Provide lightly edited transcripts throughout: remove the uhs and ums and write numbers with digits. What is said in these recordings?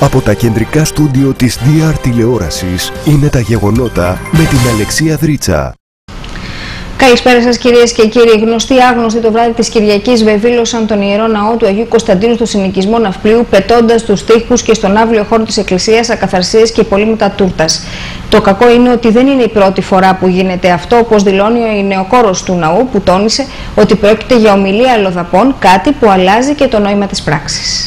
Από τα κεντρικά στούντιο της DR τηλεόρασης είναι τα γεγονότα με την Αλεξία Δρίτσα. Καλησπέρα σας κυρίες και κύριοι. Γνωστοί άγνωστοι το βράδυ της Κυριακής βεβήλωσαν τον Ιερό Ναό του Αγίου Κωνσταντίνου στο συνοικισμό Ναυπλίου, πετώντας τους τοίχους και στον αύριο χώρο της Εκκλησίας ακαθαρσίες και υπολείμματα τούρτας. Το κακό είναι ότι δεν είναι η πρώτη φορά που γίνεται αυτό, όπως δηλώνει ο νεοκόρος του ναού, που τόνισε ότι πρόκειται για ομιλία αλλοδαπών, κάτι που αλλάζει και το νόημα της πράξης.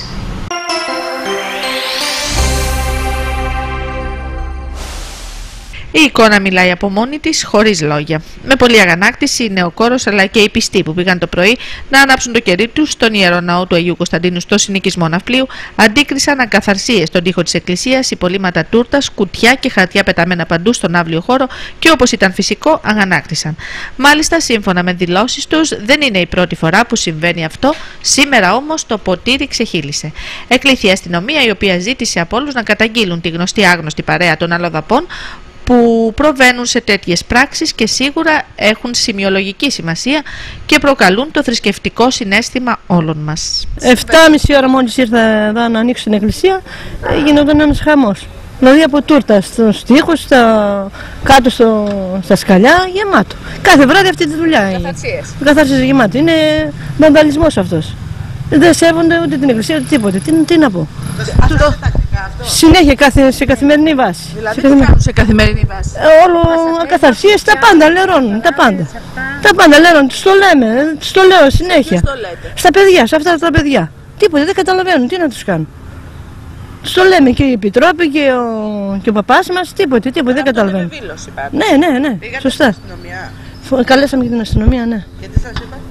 Η εικόνα μιλάει από μόνη της, χωρίς λόγια. Με πολλή αγανάκτηση, η νεοκόρος αλλά και οι πιστοί που πήγαν το πρωί να ανάψουν το κερί τους στον Ιερό Ναό του Αγίου Κωνσταντίνου στο συνοικισμό Ναυπλίου, αντίκρισαν ακαθαρσίες στον τοίχο της Εκκλησίας, υπολείμματα τούρτας, κουτιά και χαρτιά πεταμένα παντού στον αύριο χώρο και, όπως ήταν φυσικό, αγανάκτησαν. Μάλιστα, σύμφωνα με δηλώσεις τους, δεν είναι η πρώτη φορά που συμβαίνει αυτό. Σήμερα όμως το ποτήρι ξεχύλισε. Εκλήθη η αστυνομία, η οποία ζήτησε από όλους να καταγγείλουν τη γνωστή άγνωστη παρέα των αλλοδαπών που προβαίνουν σε τέτοιες πράξεις και σίγουρα έχουν σημειολογική σημασία και προκαλούν το θρησκευτικό συναίσθημα όλων μας. 7.30 ώρα μόλις ήρθα εδώ να ανοίξω την εκκλησία, γινόταν ένας χαμός. Δηλαδή από τούρτα στους τοίχους, κάτω στα σκαλιά, γεμάτο. Κάθε βράδυ αυτή τη δουλειά είναι. Καθαρσίες γεμάτο. Είναι βανδαλισμός αυτός. Δεν σέβονται ούτε την εκκλησία ούτε τίποτε. Τι να πω. Συνέχεια σε καθημερινή βάση. Δηλαδή τι κάνουν σε καθημερινή βάση? Όλο ακαθαρσίες, τα πάντα λερώνουν, τα πάντα. Τα πάντα λερώνουν, τους το λέμε, τους το λέω συνέχεια. Στα παιδιά, σε αυτά τα παιδιά. Τίποτα, δεν καταλαβαίνουν, τι να τους κάνουν. Τους το λέμε και η Επιτρόπη και ο παπάς μας, τίποτε, δεν καταλαβαίνουν. Ναι, σωστά. Καλέσαμε και την αστυνομία, ναι. Και τι σας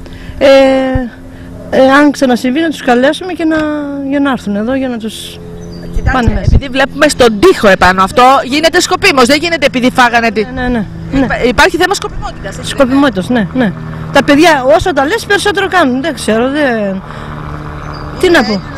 είπα? Αν ξανασυμβεί να τους καλέσουμε και για να έρθουν εδώ για να τους πάνε μέσα. Επειδή βλέπουμε στον τοίχο επάνω αυτό, γίνεται σκοπίμως, δεν γίνεται επειδή φάγανε. Ναι. Υπάρχει θέμα σκοπιμότητας. Σκοπιμότητας, ναι. Τα παιδιά όσο τα λες περισσότερο κάνουν, δεν ξέρω, τι να πω.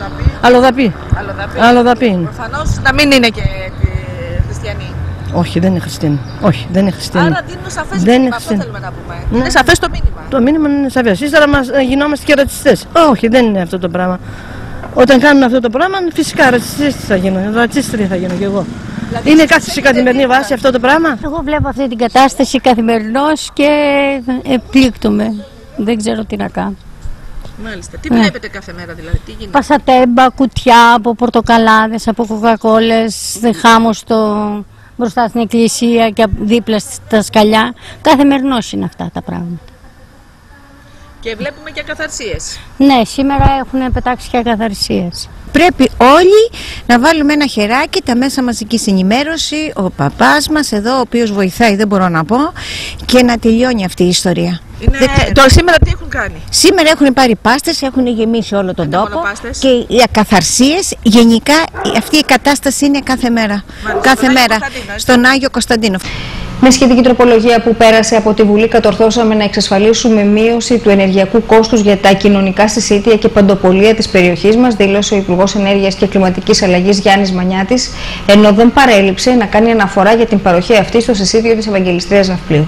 Αλλοδαπή είναι. Προφανώς να μην είναι και χριστιανοί. Όχι, δεν είναι χριστιανοί. Άρα δίνουν σαφές μήνυμα, αυτό θέλουμε να πούμε. Ναι. Είναι σαφές το μήνυμα. Το μήνυμα είναι σαφές. Ύστερα γινόμαστε και ρατσιστές. Όχι, δεν είναι αυτό το πράγμα. Όταν κάνουν αυτό το πράγμα, φυσικά ρατσιστής θα γίνω. Ρατσίστρια θα γίνω κι εγώ. Δηλαδή, είναι σε καθημερινή βάση αυτό το πράγμα. Εγώ βλέπω αυτή την κατάσταση καθημερινώς και πλήκτομαι. Δεν ξέρω τι να κάνω. Μάλιστα. Τι βλέπετε κάθε μέρα δηλαδή, τι γίνεται? Πασατέμπα, κουτιά από πορτοκαλάδες, από κοκακόλες, χάμος μπροστά στην εκκλησία και δίπλα στα σκαλιά. Καθημερινώς είναι αυτά τα πράγματα. Και βλέπουμε και ακαθαρσίες. Ναι, σήμερα έχουν πετάξει και ακαθαρσίες. Πρέπει όλοι να βάλουμε ένα χεράκι, τα μέσα μαζικής ενημέρωση, ο παπάς μας εδώ, ο οποίος βοηθάει, δεν μπορώ να πω, και να τελειώνει αυτή η ιστορία. Τώρα σήμερα τι έχουν κάνει? Σήμερα έχουν πάρει πάστες, έχουν γεμίσει όλο τον τόπο και οι ακαθαρσίες, γενικά αυτή η κατάσταση είναι κάθε μέρα. Κάθε μέρα στον Άγιο Κωνσταντίνο. Με σχετική τροπολογία που πέρασε από τη Βουλή, κατορθώσαμε να εξασφαλίσουμε μείωση του ενεργειακού κόστους για τα κοινωνικά συσίτια και παντοπολία της περιοχής μας, δήλωσε ο Υπουργός Ενέργειας και Κλιματικής Αλλαγής Γιάννης Μανιάτης, ενώ δεν παρέλειψε να κάνει αναφορά για την παροχή αυτή στο συσίτιο της Ευαγγελιστρίας Ναυπλίου.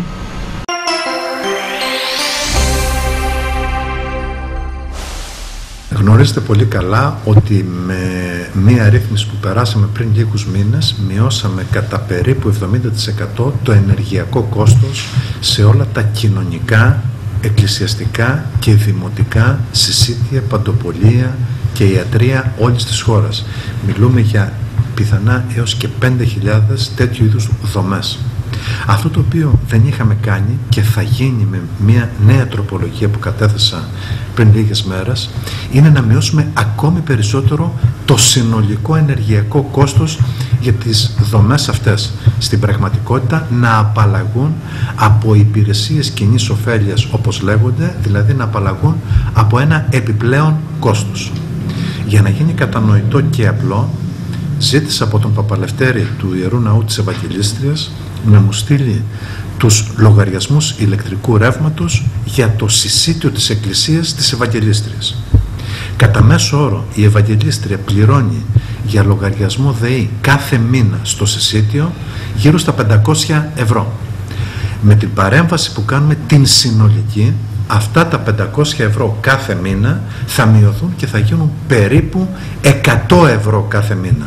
Γνωρίζετε πολύ καλά ότι με μία ρύθμιση που περάσαμε πριν λίγους μήνες μειώσαμε κατά περίπου 70% το ενεργειακό κόστος σε όλα τα κοινωνικά, εκκλησιαστικά και δημοτικά συσίτια, παντοπολία και ιατρεία όλης της χώρας. Μιλούμε για πιθανά έως και 5.000 τέτοιου είδους δομές. Αυτό το οποίο δεν είχαμε κάνει και θα γίνει με μια νέα τροπολογία που κατέθεσα πριν λίγες μέρες είναι να μειώσουμε ακόμη περισσότερο το συνολικό ενεργειακό κόστος για τις δομές αυτές. Στην πραγματικότητα να απαλλαγούν από υπηρεσίες κοινής ωφέλειας όπως λέγονται, δηλαδή να απαλλαγούν από ένα επιπλέον κόστος. Για να γίνει κατανοητό και απλό, ζήτησα από τον Παπαλευτέρη του Ιερού Ναού της Ευαγγελίστριας να μου στείλει τους λογαριασμούς ηλεκτρικού ρεύματος για το συσίτιο της Εκκλησίας της Ευαγγελίστριας. Κατά μέσο όρο η Ευαγγελίστρια πληρώνει για λογαριασμό ΔΕΗ κάθε μήνα στο συσίτιο γύρω στα 500 ευρώ. Με την παρέμβαση που κάνουμε την συνολική αυτά τα 500 ευρώ κάθε μήνα θα μειωθούν και θα γίνουν περίπου 100 ευρώ κάθε μήνα.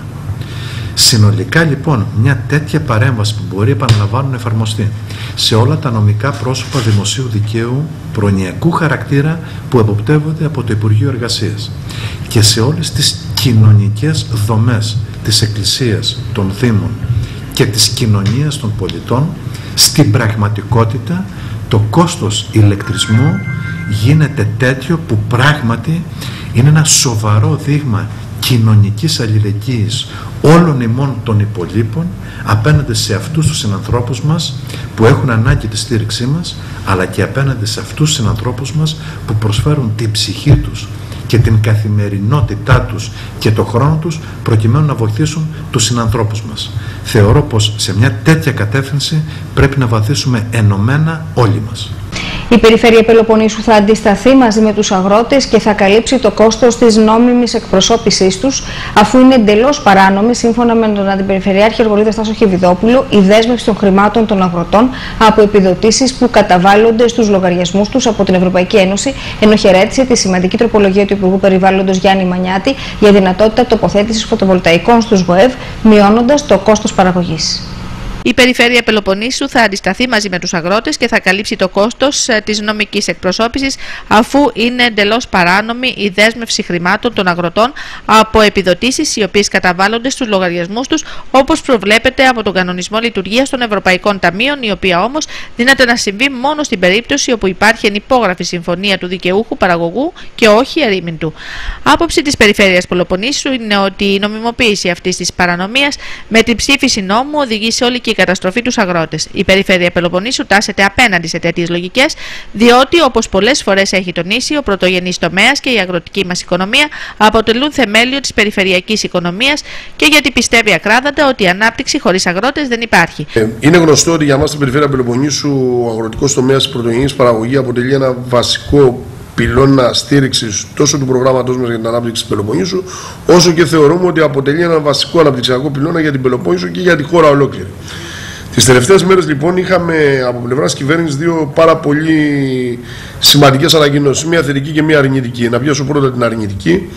Συνολικά λοιπόν μια τέτοια παρέμβαση που μπορεί επαναλαμβάνω να εφαρμοστεί σε όλα τα νομικά πρόσωπα δημοσίου δικαίου προνοιακού χαρακτήρα που εποπτεύονται από το Υπουργείο Εργασίας και σε όλες τις κοινωνικές δομές της Εκκλησίας, των Δήμων και της κοινωνίας των πολιτών, στην πραγματικότητα το κόστος ηλεκτρισμού γίνεται τέτοιο που πράγματι είναι ένα σοβαρό δείγμα κοινωνικής αλληλεγγύης όλων ημών των υπολείπων απέναντι σε αυτούς τους συνανθρώπους μας που έχουν ανάγκη τη στήριξή μας, αλλά και απέναντι σε αυτούς τους συνανθρώπους μας που προσφέρουν την ψυχή τους και την καθημερινότητά τους και το χρόνο τους προκειμένου να βοηθήσουν τους συνανθρώπους μας. Θεωρώ πως σε μια τέτοια κατεύθυνση πρέπει να βαθίσουμε ενωμένα όλοι μας. Η Περιφέρεια Πελοποννήσου θα αντισταθεί μαζί με τους αγρότες και θα καλύψει το κόστος της νόμιμης εκπροσώπησής τους, αφού είναι εντελώς παράνομη, σύμφωνα με τον Αντιπεριφερειάρχη Αργολίδα Στάσο Χεβιδόπουλο, η δέσμευση των χρημάτων των αγροτών από επιδοτήσεις που καταβάλλονται στους λογαριασμούς τους από την Ευρωπαϊκή Ένωση, ενώ χαιρέτησε τη σημαντική τροπολογία του Υπουργού Περιβάλλοντος Γιάννη Μανιάτη για δυνατότητα τοποθέτησης φωτοβολταϊκών στους ΓΟΕΒ, μειώνοντας το κόστος παραγωγής. Η Περιφέρεια Πελοποννήσου θα αντισταθεί μαζί με τους αγρότες και θα καλύψει το κόστος της νομικής εκπροσώπησης, αφού είναι εντελώς παράνομη η δέσμευση χρημάτων των αγροτών από επιδοτήσεις οι οποίες καταβάλλονται στους λογαριασμούς τους, όπως προβλέπεται από τον Κανονισμό Λειτουργίας των Ευρωπαϊκών Ταμείων, η οποία όμως δύναται να συμβεί μόνο στην περίπτωση όπου υπάρχει ενυπόγραφη συμφωνία του δικαιούχου παραγωγού και όχι ερήμην. Άποψη της Περιφέρειας Πελοποννήσου είναι ότι η νομιμοποίηση αυτής της παρανομίας με την ψήφιση νόμου οδηγεί σε όλη και καταστροφή τους αγρότες. Η Περιφέρεια Πελοποννήσου τάσεται απέναντι σε τέτοιες λογικές, διότι, όπως πολλές φορές έχει τονίσει, ο πρωτογενής τομέας και η αγροτική μας οικονομία αποτελούν θεμέλιο της περιφερειακής οικονομίας και γιατί πιστεύει ακράδαντα ότι η ανάπτυξη χωρίς αγρότες δεν υπάρχει. Είναι γνωστό ότι για μας στην Περιφέρεια Πελοποννήσου ο αγροτικός τομέας της πρωτογενής παραγωγής αποτελεί ένα βασικό πυλώνα στήριξης τόσο του προγράμματός μας για την ανάπτυξη της Πελοποννήσου, όσο και θεωρούμε ότι αποτελεί ένα βασικό αναπτυξιακό πυλώνα για την Πελοπόννησο και για τη χώρα ολόκληρη. Τις τελευταίες μέρες λοιπόν είχαμε από πλευράς κυβέρνησης δύο πάρα πολύ σημαντικές ανακοινώσεις, μία θετική και μία αρνητική. Να πιάσω πρώτα την αρνητική.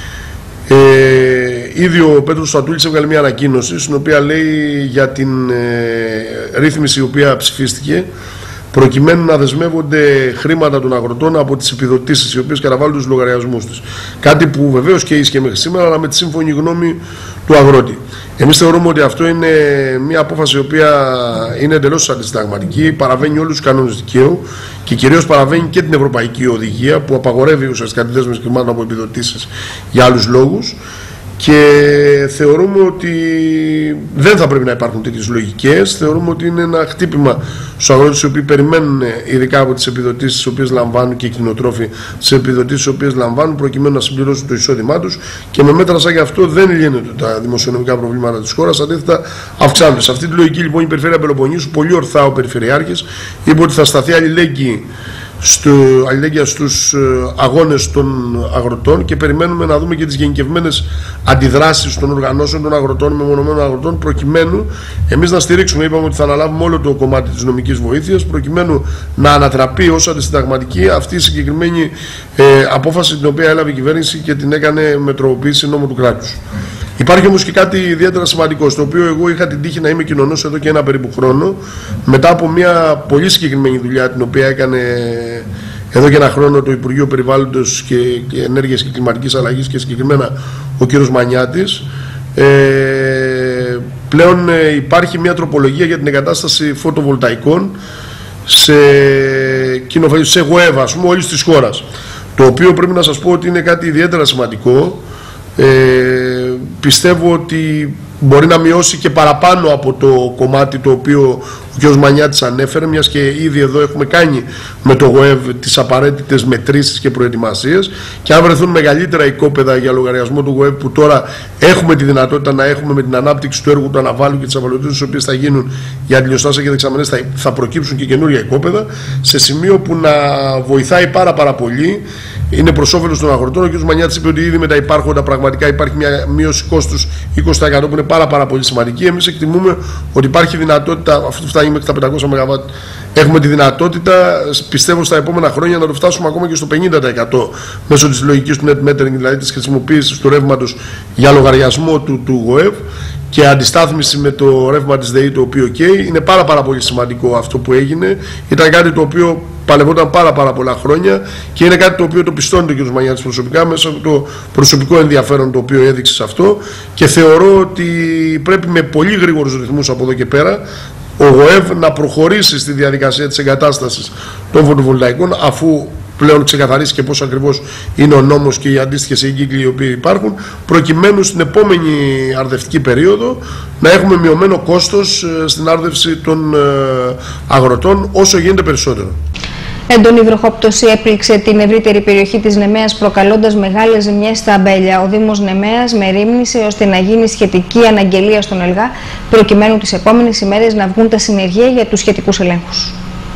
Ήδη ο Πέτρος Στρατούλης έβγαλε μία ανακοίνωση στην οποία λέει για την ρύθμιση η οποία ψηφίστηκε, προκειμένου να δεσμεύονται χρήματα των αγροτών από τις επιδοτήσεις οι οποίες καταβάλουν τους λογαριασμούς τους. Κάτι που βεβαίως και ίσχυε μέχρι σήμερα, αλλά με τη σύμφωνη γνώμη του αγρότη. Εμείς θεωρούμε ότι αυτό είναι μια απόφαση η οποία είναι εντελώς αντισυνταγματική, παραβαίνει όλους τους κανόνες δικαίου και κυρίως παραβαίνει και την Ευρωπαϊκή Οδηγία που απαγορεύει ουσιαστικά τη δέσμευση χρημάτων από επιδοτήσεις για άλλους λόγους. Και θεωρούμε ότι δεν θα πρέπει να υπάρχουν τέτοιες λογικές. Θεωρούμε ότι είναι ένα χτύπημα στους αγρότες οι οποίοι περιμένουν, ειδικά από τις επιδοτήσεις τις οποίες λαμβάνουν και οι κτηνοτρόφοι, τις επιδοτήσεις τις οποίες λαμβάνουν προκειμένου να συμπληρώσουν το εισόδημά τους. Και με μέτρα σαν και αυτό δεν λύνονται τα δημοσιονομικά προβλήματα της χώρας, αντίθετα αυξάνονται. Σε αυτή τη λογική λοιπόν η Περιφέρεια Πελοποννήσου, πολύ ορθά ο Περιφερειάρχης, είπε ότι θα σταθεί αλληλέγγυα στους αγώνες των αγροτών και περιμένουμε να δούμε και τις γενικευμένες αντιδράσεις των οργανώσεων των αγροτών, μεμονωμένων αγροτών, προκειμένου εμείς να στηρίξουμε. Είπαμε ότι θα αναλάβουμε όλο το κομμάτι της νομικής βοήθειας προκειμένου να ανατραπεί ως αντισυνταγματική αυτή η συγκεκριμένη απόφαση την οποία έλαβε η κυβέρνηση και την έκανε με τροποποίηση νόμου του κράτους. Υπάρχει όμως και κάτι ιδιαίτερα σημαντικό, στο οποίο εγώ είχα την τύχη να είμαι κοινωνός εδώ και ένα περίπου χρόνο, μετά από μια πολύ συγκεκριμένη δουλειά την οποία έκανε εδώ και ένα χρόνο το Υπουργείο Περιβάλλοντος και Ενέργειας και Κλιματικής Αλλαγής και συγκεκριμένα ο κ. Μανιάτης. Πλέον υπάρχει μια τροπολογία για την εγκατάσταση φωτοβολταϊκών σε ΓΟΕΒ, ας πούμε, όλης της χώρας, το οποίο πρέπει να σας πω ότι είναι κάτι ιδιαίτερα σημαντικό. Πιστεύω ότι μπορεί να μειώσει και παραπάνω από το κομμάτι το οποίο ο κ. Μανιάτης ανέφερε, μιας και ήδη εδώ έχουμε κάνει με το ΓΟΕΒ τις απαραίτητες μετρήσεις και προετοιμασίες, και αν βρεθούν μεγαλύτερα οικόπεδα για λογαριασμό του ΓΟΕΒ που τώρα έχουμε τη δυνατότητα να έχουμε με την ανάπτυξη του έργου του αναβάλου και τις απαλωτήσεις τις οποίες θα γίνουν για αντιλιοστάσια και δεξαμενές, θα προκύψουν και καινούργια οικόπεδα σε σημείο που να βοηθάει πάρα πολύ. Είναι προς όφελος των αγροτών. Ο κ. Μανιάτης είπε ότι ήδη με τα υπάρχοντα πραγματικά υπάρχει μια μείωση κόστους 20% που είναι πάρα πολύ σημαντική. Εμείς εκτιμούμε ότι υπάρχει δυνατότητα, αυτό φτάνει φτάνει μέχρι τα 500 ΜΒ. Έχουμε τη δυνατότητα, πιστεύω, στα επόμενα χρόνια να το φτάσουμε ακόμα και στο 50% μέσω της λογικής του net metering, δηλαδή της χρησιμοποίησης του ρεύματος για λογαριασμό του ΓΟΕΒ και αντιστάθμιση με το ρεύμα της ΔΕΗ, το οποίο καίει. Είναι πάρα πολύ σημαντικό αυτό που έγινε. Ήταν κάτι το οποίο παλευόταν πάρα πολλά χρόνια και είναι κάτι το οποίο το πιστώνει το κ. Μανιάτης προσωπικά μέσα από το προσωπικό ενδιαφέρον το οποίο έδειξε σε αυτό, και θεωρώ ότι πρέπει με πολύ γρήγορους ρυθμούς από εδώ και πέρα ο ΓΟΕΒ να προχωρήσει στη διαδικασία της εγκατάστασης των φωτοβολταϊκών, αφού πλέον ξεκαθαρίσει και πώς ακριβώς είναι ο νόμος και οι αντίστοιχες εγκύκλοι οι οποίοι υπάρχουν, προκειμένου στην επόμενη αρδευτική περίοδο να έχουμε μειωμένο κόστος στην άρδευση των αγροτών όσο γίνεται περισσότερο. Έντονη βροχόπτωση έπληξε την ευρύτερη περιοχή της Νεμέας, προκαλώντας μεγάλες ζημιές στα αμπέλια. Ο Δήμος Νεμέας μερίμνησε ώστε να γίνει σχετική αναγγελία στον ΕΛΓΑ, προκειμένου τις επόμενες ημέρες να βγουν τα συνεργεία για τους σχετικούς ελέγχους.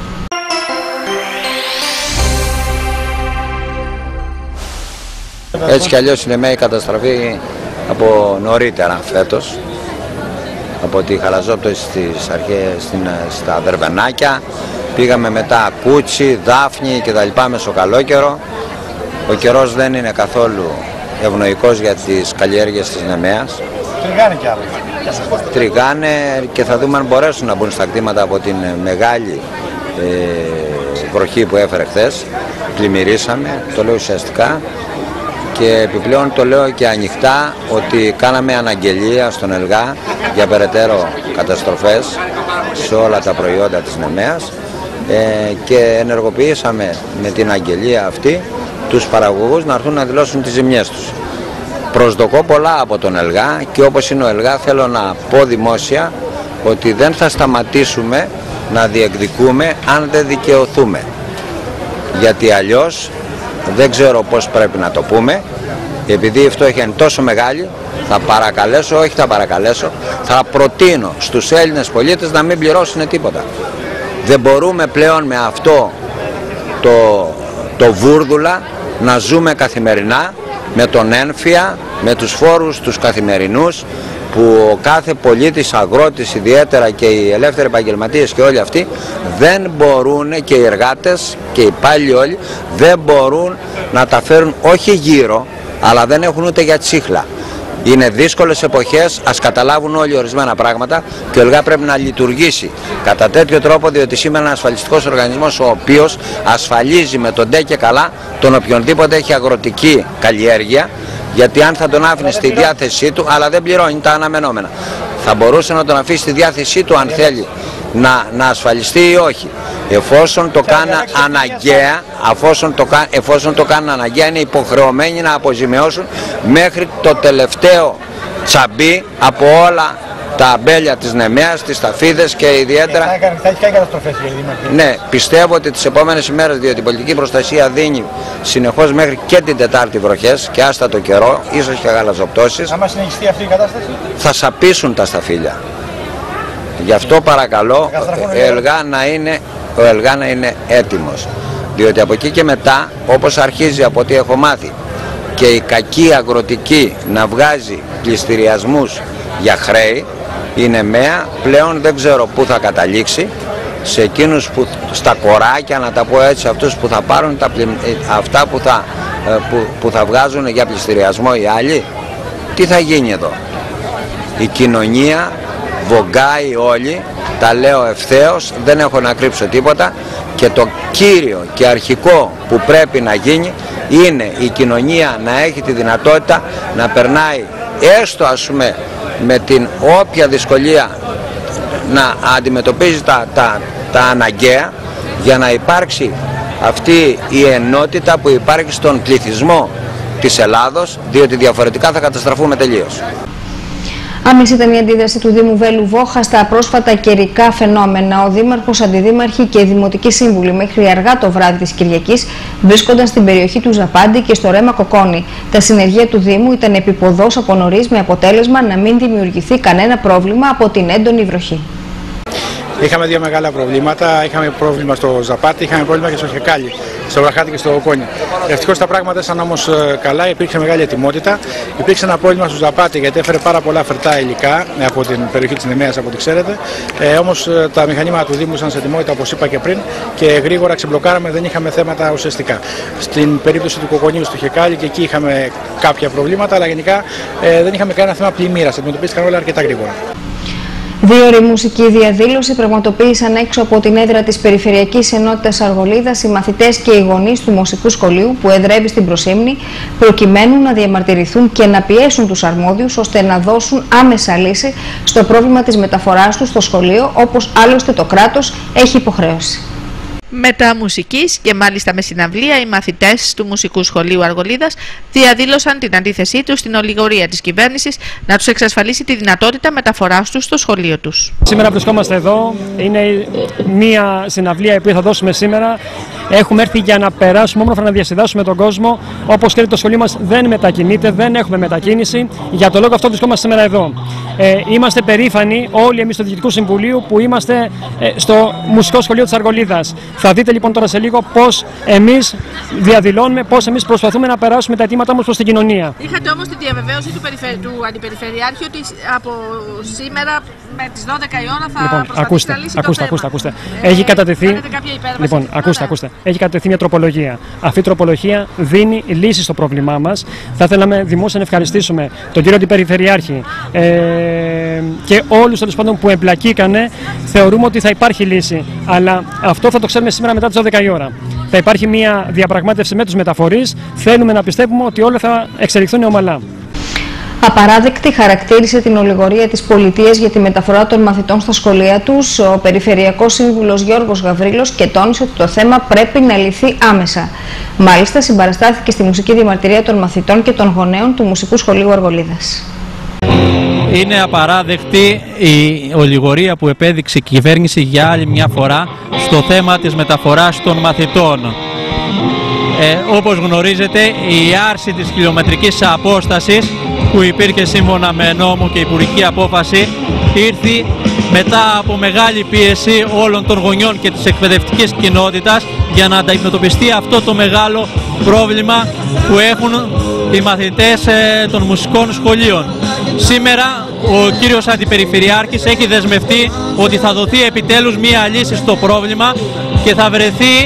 Έτσι κι αλλιώς η Νεμέα η καταστραφή από νωρίτερα φέτος, από τη χαλαζόπτωση στις αρχές στα Δερβενάκια. Πήγαμε μετά Κούτσι, Δάφνη και τα λοιπά μεσοκαλόκαιρο. Ο καιρός δεν είναι καθόλου ευνοϊκός για τις καλλιέργειες της Νεμέας. Τριγάνε κι άλλο. Τριγάνε και θα δούμε αν μπορέσουν να μπουν στα κτήματα από την μεγάλη βροχή που έφερε χθες. Πλημμυρίσαμε, το λέω ουσιαστικά. Και επιπλέον το λέω και ανοιχτά ότι κάναμε αναγγελία στον ΕΛΓΑ για περαιτέρω καταστροφές σε όλα τα προϊόντα της Νεμέας και ενεργοποιήσαμε με την αγγελία αυτή τους παραγωγούς να έρθουν να δηλώσουν τις ζημιές τους. Προσδοκώ πολλά από τον ΕΛΓΑ και όπως είναι ο ΕΛΓΑ θέλω να πω δημόσια ότι δεν θα σταματήσουμε να διεκδικούμε αν δεν δικαιωθούμε. Γιατί αλλιώς δεν ξέρω πώς πρέπει να το πούμε, επειδή η φτώχεια είναι τόσο μεγάλη, θα προτείνω στους Έλληνες πολίτες να μην πληρώσουν τίποτα. Δεν μπορούμε πλέον με αυτό το βούρδουλα να ζούμε καθημερινά, με τον ένφια, με τους φόρους τους καθημερινούς, που ο κάθε πολίτης, αγρότης ιδιαίτερα και οι ελεύθεροι επαγγελματίες και όλοι αυτοί δεν μπορούν, και οι εργάτες και οι υπάλληλοι όλοι δεν μπορούν να τα φέρουν όχι γύρω, αλλά δεν έχουν ούτε για τσίχλα. Είναι δύσκολες εποχές, ας καταλάβουν όλοι ορισμένα πράγματα και ο ΕΛΓΑ πρέπει να λειτουργήσει κατά τέτοιο τρόπο, διότι σήμερα είναι ένας ασφαλιστικός οργανισμός ο οποίος ασφαλίζει με τον ντε και καλά τον οποιονδήποτε έχει αγροτική καλλιέργεια, γιατί αν θα τον άφηνε στη διάθεσή του, αλλά δεν πληρώνει τα αναμενόμενα, θα μπορούσε να τον αφήσει στη διάθεσή του αν θέλει να ασφαλιστεί ή όχι. Εφόσον το κάνει αναγκαία, είναι υποχρεωμένοι να αποζημιώσουν μέχρι το τελευταίο τσαμπί από όλα τα αμπέλια της Νεμέας, τις ταφίδες και ιδιαίτερα. Θα έχει κάνει καταστροφές, κύριε. Ναι, πιστεύω ότι τις επόμενες ημέρες, διότι η πολιτική προστασία δίνει συνεχώς μέχρι και την Τετάρτη βροχές και άστα το καιρό, ίσως και γαλαζοπτώσεις. Αν συνεχιστεί αυτή η κατάσταση, θα σαπίσουν τα σταφύλια. Γι' αυτό παρακαλώ ο ΕΛΓΑ να είναι έτοιμος. Διότι από εκεί και μετά, όπως αρχίζει από ό,τι έχω μάθει, και η κακή αγροτική να βγάζει πληστηριασμούς για χρέη, η Νεμέα πλέον δεν ξέρω πού θα καταλήξει, σε εκείνους που στα κοράκια, να τα πω έτσι, αυτούς που θα πάρουν αυτά που θα βγάζουν για πληστηριασμό οι άλλοι. Τι θα γίνει εδώ? Η κοινωνία βογκάει όλοι, τα λέω ευθέως, δεν έχω να κρύψω τίποτα, και το κύριο και αρχικό που πρέπει να γίνει είναι η κοινωνία να έχει τη δυνατότητα να περνάει έστω με την όποια δυσκολία να αντιμετωπίζει τα αναγκαία, για να υπάρξει αυτή η ενότητα που υπάρχει στον πληθυσμό της Ελλάδος, διότι διαφορετικά θα καταστραφούμε τελείως. Άμεση ήταν η αντίδραση του Δήμου Βέλου Βόχα στα πρόσφατα καιρικά φαινόμενα. Ο Δήμαρχος, Αντιδήμαρχοι και οι Δημοτικοί Σύμβουλοι μέχρι αργά το βράδυ της Κυριακής βρίσκονταν στην περιοχή του Ζαπάντη και στο Ρέμα Κοκόνη. Τα συνεργεία του Δήμου ήταν επίποδος από νωρίς, με αποτέλεσμα να μην δημιουργηθεί κανένα πρόβλημα από την έντονη βροχή. Είχαμε δύο μεγάλα προβλήματα. Είχαμε πρόβλημα στο Ζαπάτι, είχαμε πρόβλημα και στο Χεκάλι. στο Βραχάτι και στο Κόνι. Ευτυχώς τα πράγματα ήσαν όμως καλά, υπήρξε μεγάλη ετοιμότητα. Υπήρξε ένα πρόβλημα στο Ζαπάτι γιατί έφερε πάρα πολλά φερτά υλικά από την περιοχή της Νεμαίας, από ό,τι ξέρετε. Όμως τα μηχανήματα του Δήμου ήσαν σε ετοιμότητα, όπως είπα και πριν, και γρήγορα ξεμπλοκάραμε, δεν είχαμε θέματα ουσιαστικά. Στην περίπτωση του Κοκονίου στο Χεκάλι και εκεί είχαμε κάποια προβλήματα, αλλά γενικά δεν είχαμε κανένα θέμα πλημμύρας. Αντιμετωπίστηκαν όλα αρκετά γρήγορα. Δύο-ώρη μουσική διαδήλωση πραγματοποίησαν έξω από την έδρα της Περιφερειακής Ενότητας Αργολίδας οι μαθητές και οι γονείς του Μουσικού Σχολείου που εδρεύει στην Προσήμνη, προκειμένου να διαμαρτυρηθούν και να πιέσουν τους αρμόδιους ώστε να δώσουν άμεσα λύση στο πρόβλημα της μεταφοράς τους στο σχολείο, όπως άλλωστε το κράτος έχει υποχρέωση. Μετά μουσικής και μάλιστα με συναυλία, οι μαθητές του Μουσικού Σχολείου Αργολίδας διαδήλωσαν την αντίθεσή τους στην ολιγορία της κυβέρνησης να τους εξασφαλίσει τη δυνατότητα μεταφοράς τους στο σχολείο τους. Σήμερα βρισκόμαστε εδώ. Είναι μία συναυλία που θα δώσουμε σήμερα. Έχουμε έρθει για να περάσουμε όμορφα, να διασκεδάσουμε τον κόσμο. Όπως ξέρετε, το σχολείο μας δεν μετακινείται, δεν έχουμε μετακίνηση. Για το λόγο αυτό βρισκόμαστε σήμερα εδώ. Είμαστε περήφανοι όλοι εμείς του Διοικητικού Συμβουλίου που είμαστε στο Μουσικό Σχολείο της Αργολίδας. Θα δείτε λοιπόν τώρα σε λίγο πώς εμείς διαδηλώνουμε, πώς εμείς προσπαθούμε να περάσουμε τα αιτήματά μας προς την κοινωνία. Είχατε όμως τη διαβεβαίωση του Αντιπεριφερειάρχη ότι από σήμερα με τις 12 η ώρα θα προσπαθήσει να λύσει το θέμα. Ακούστε. Έχει κατατεθεί. Λοιπόν, ακούστε. Έχει κατατεθεί μια τροπολογία. Αυτή η τροπολογία δίνει λύση στο πρόβλημά μας. Θα θέλαμε δημόσια να ευχαριστήσουμε τον κύριο Αντιπεριφερειάρχη και όλους τέλος πάντων που εμπλακήκανε. Θεωρούμε ότι θα υπάρχει λύση. Αλλά αυτό θα το ξέρουμε σήμερα μετά τις 12 η ώρα. Θα υπάρχει μια διαπραγμάτευση με τους μεταφορείς. Θέλουμε να πιστεύουμε ότι όλα θα εξελιχθούν ομαλά. Απαράδεκτη χαρακτήρισε την ολιγορία της πολιτείας για τη μεταφορά των μαθητών στα σχολεία τους ο Περιφερειακός Σύμβουλος Γιώργος Γαβρίλος και τόνισε ότι το θέμα πρέπει να λυθεί άμεσα. Μάλιστα, συμπαραστάθηκε στη μουσική διαμαρτυρία των μαθητών και των γονέων του Μουσικού Σχολείου Αργολίδας. Είναι απαράδεκτη η ολιγορία που επέδειξε η κυβέρνηση για άλλη μια φορά στο θέμα της μεταφοράς των μαθητών. Όπως γνωρίζετε, η άρση της χιλιομετρικής απόστασης που υπήρχε σύμφωνα με νόμο και υπουργική απόφαση ήρθε μετά από μεγάλη πίεση όλων των γονιών και της εκπαιδευτικής κοινότητας για να αντιμετωπιστεί αυτό το μεγάλο πρόβλημα που έχουν οι μαθητές των μουσικών σχολείων. Σήμερα ο κύριος Αντιπεριφερειάρχης έχει δεσμευτεί ότι θα δοθεί επιτέλους μία λύση στο πρόβλημα και θα βρεθεί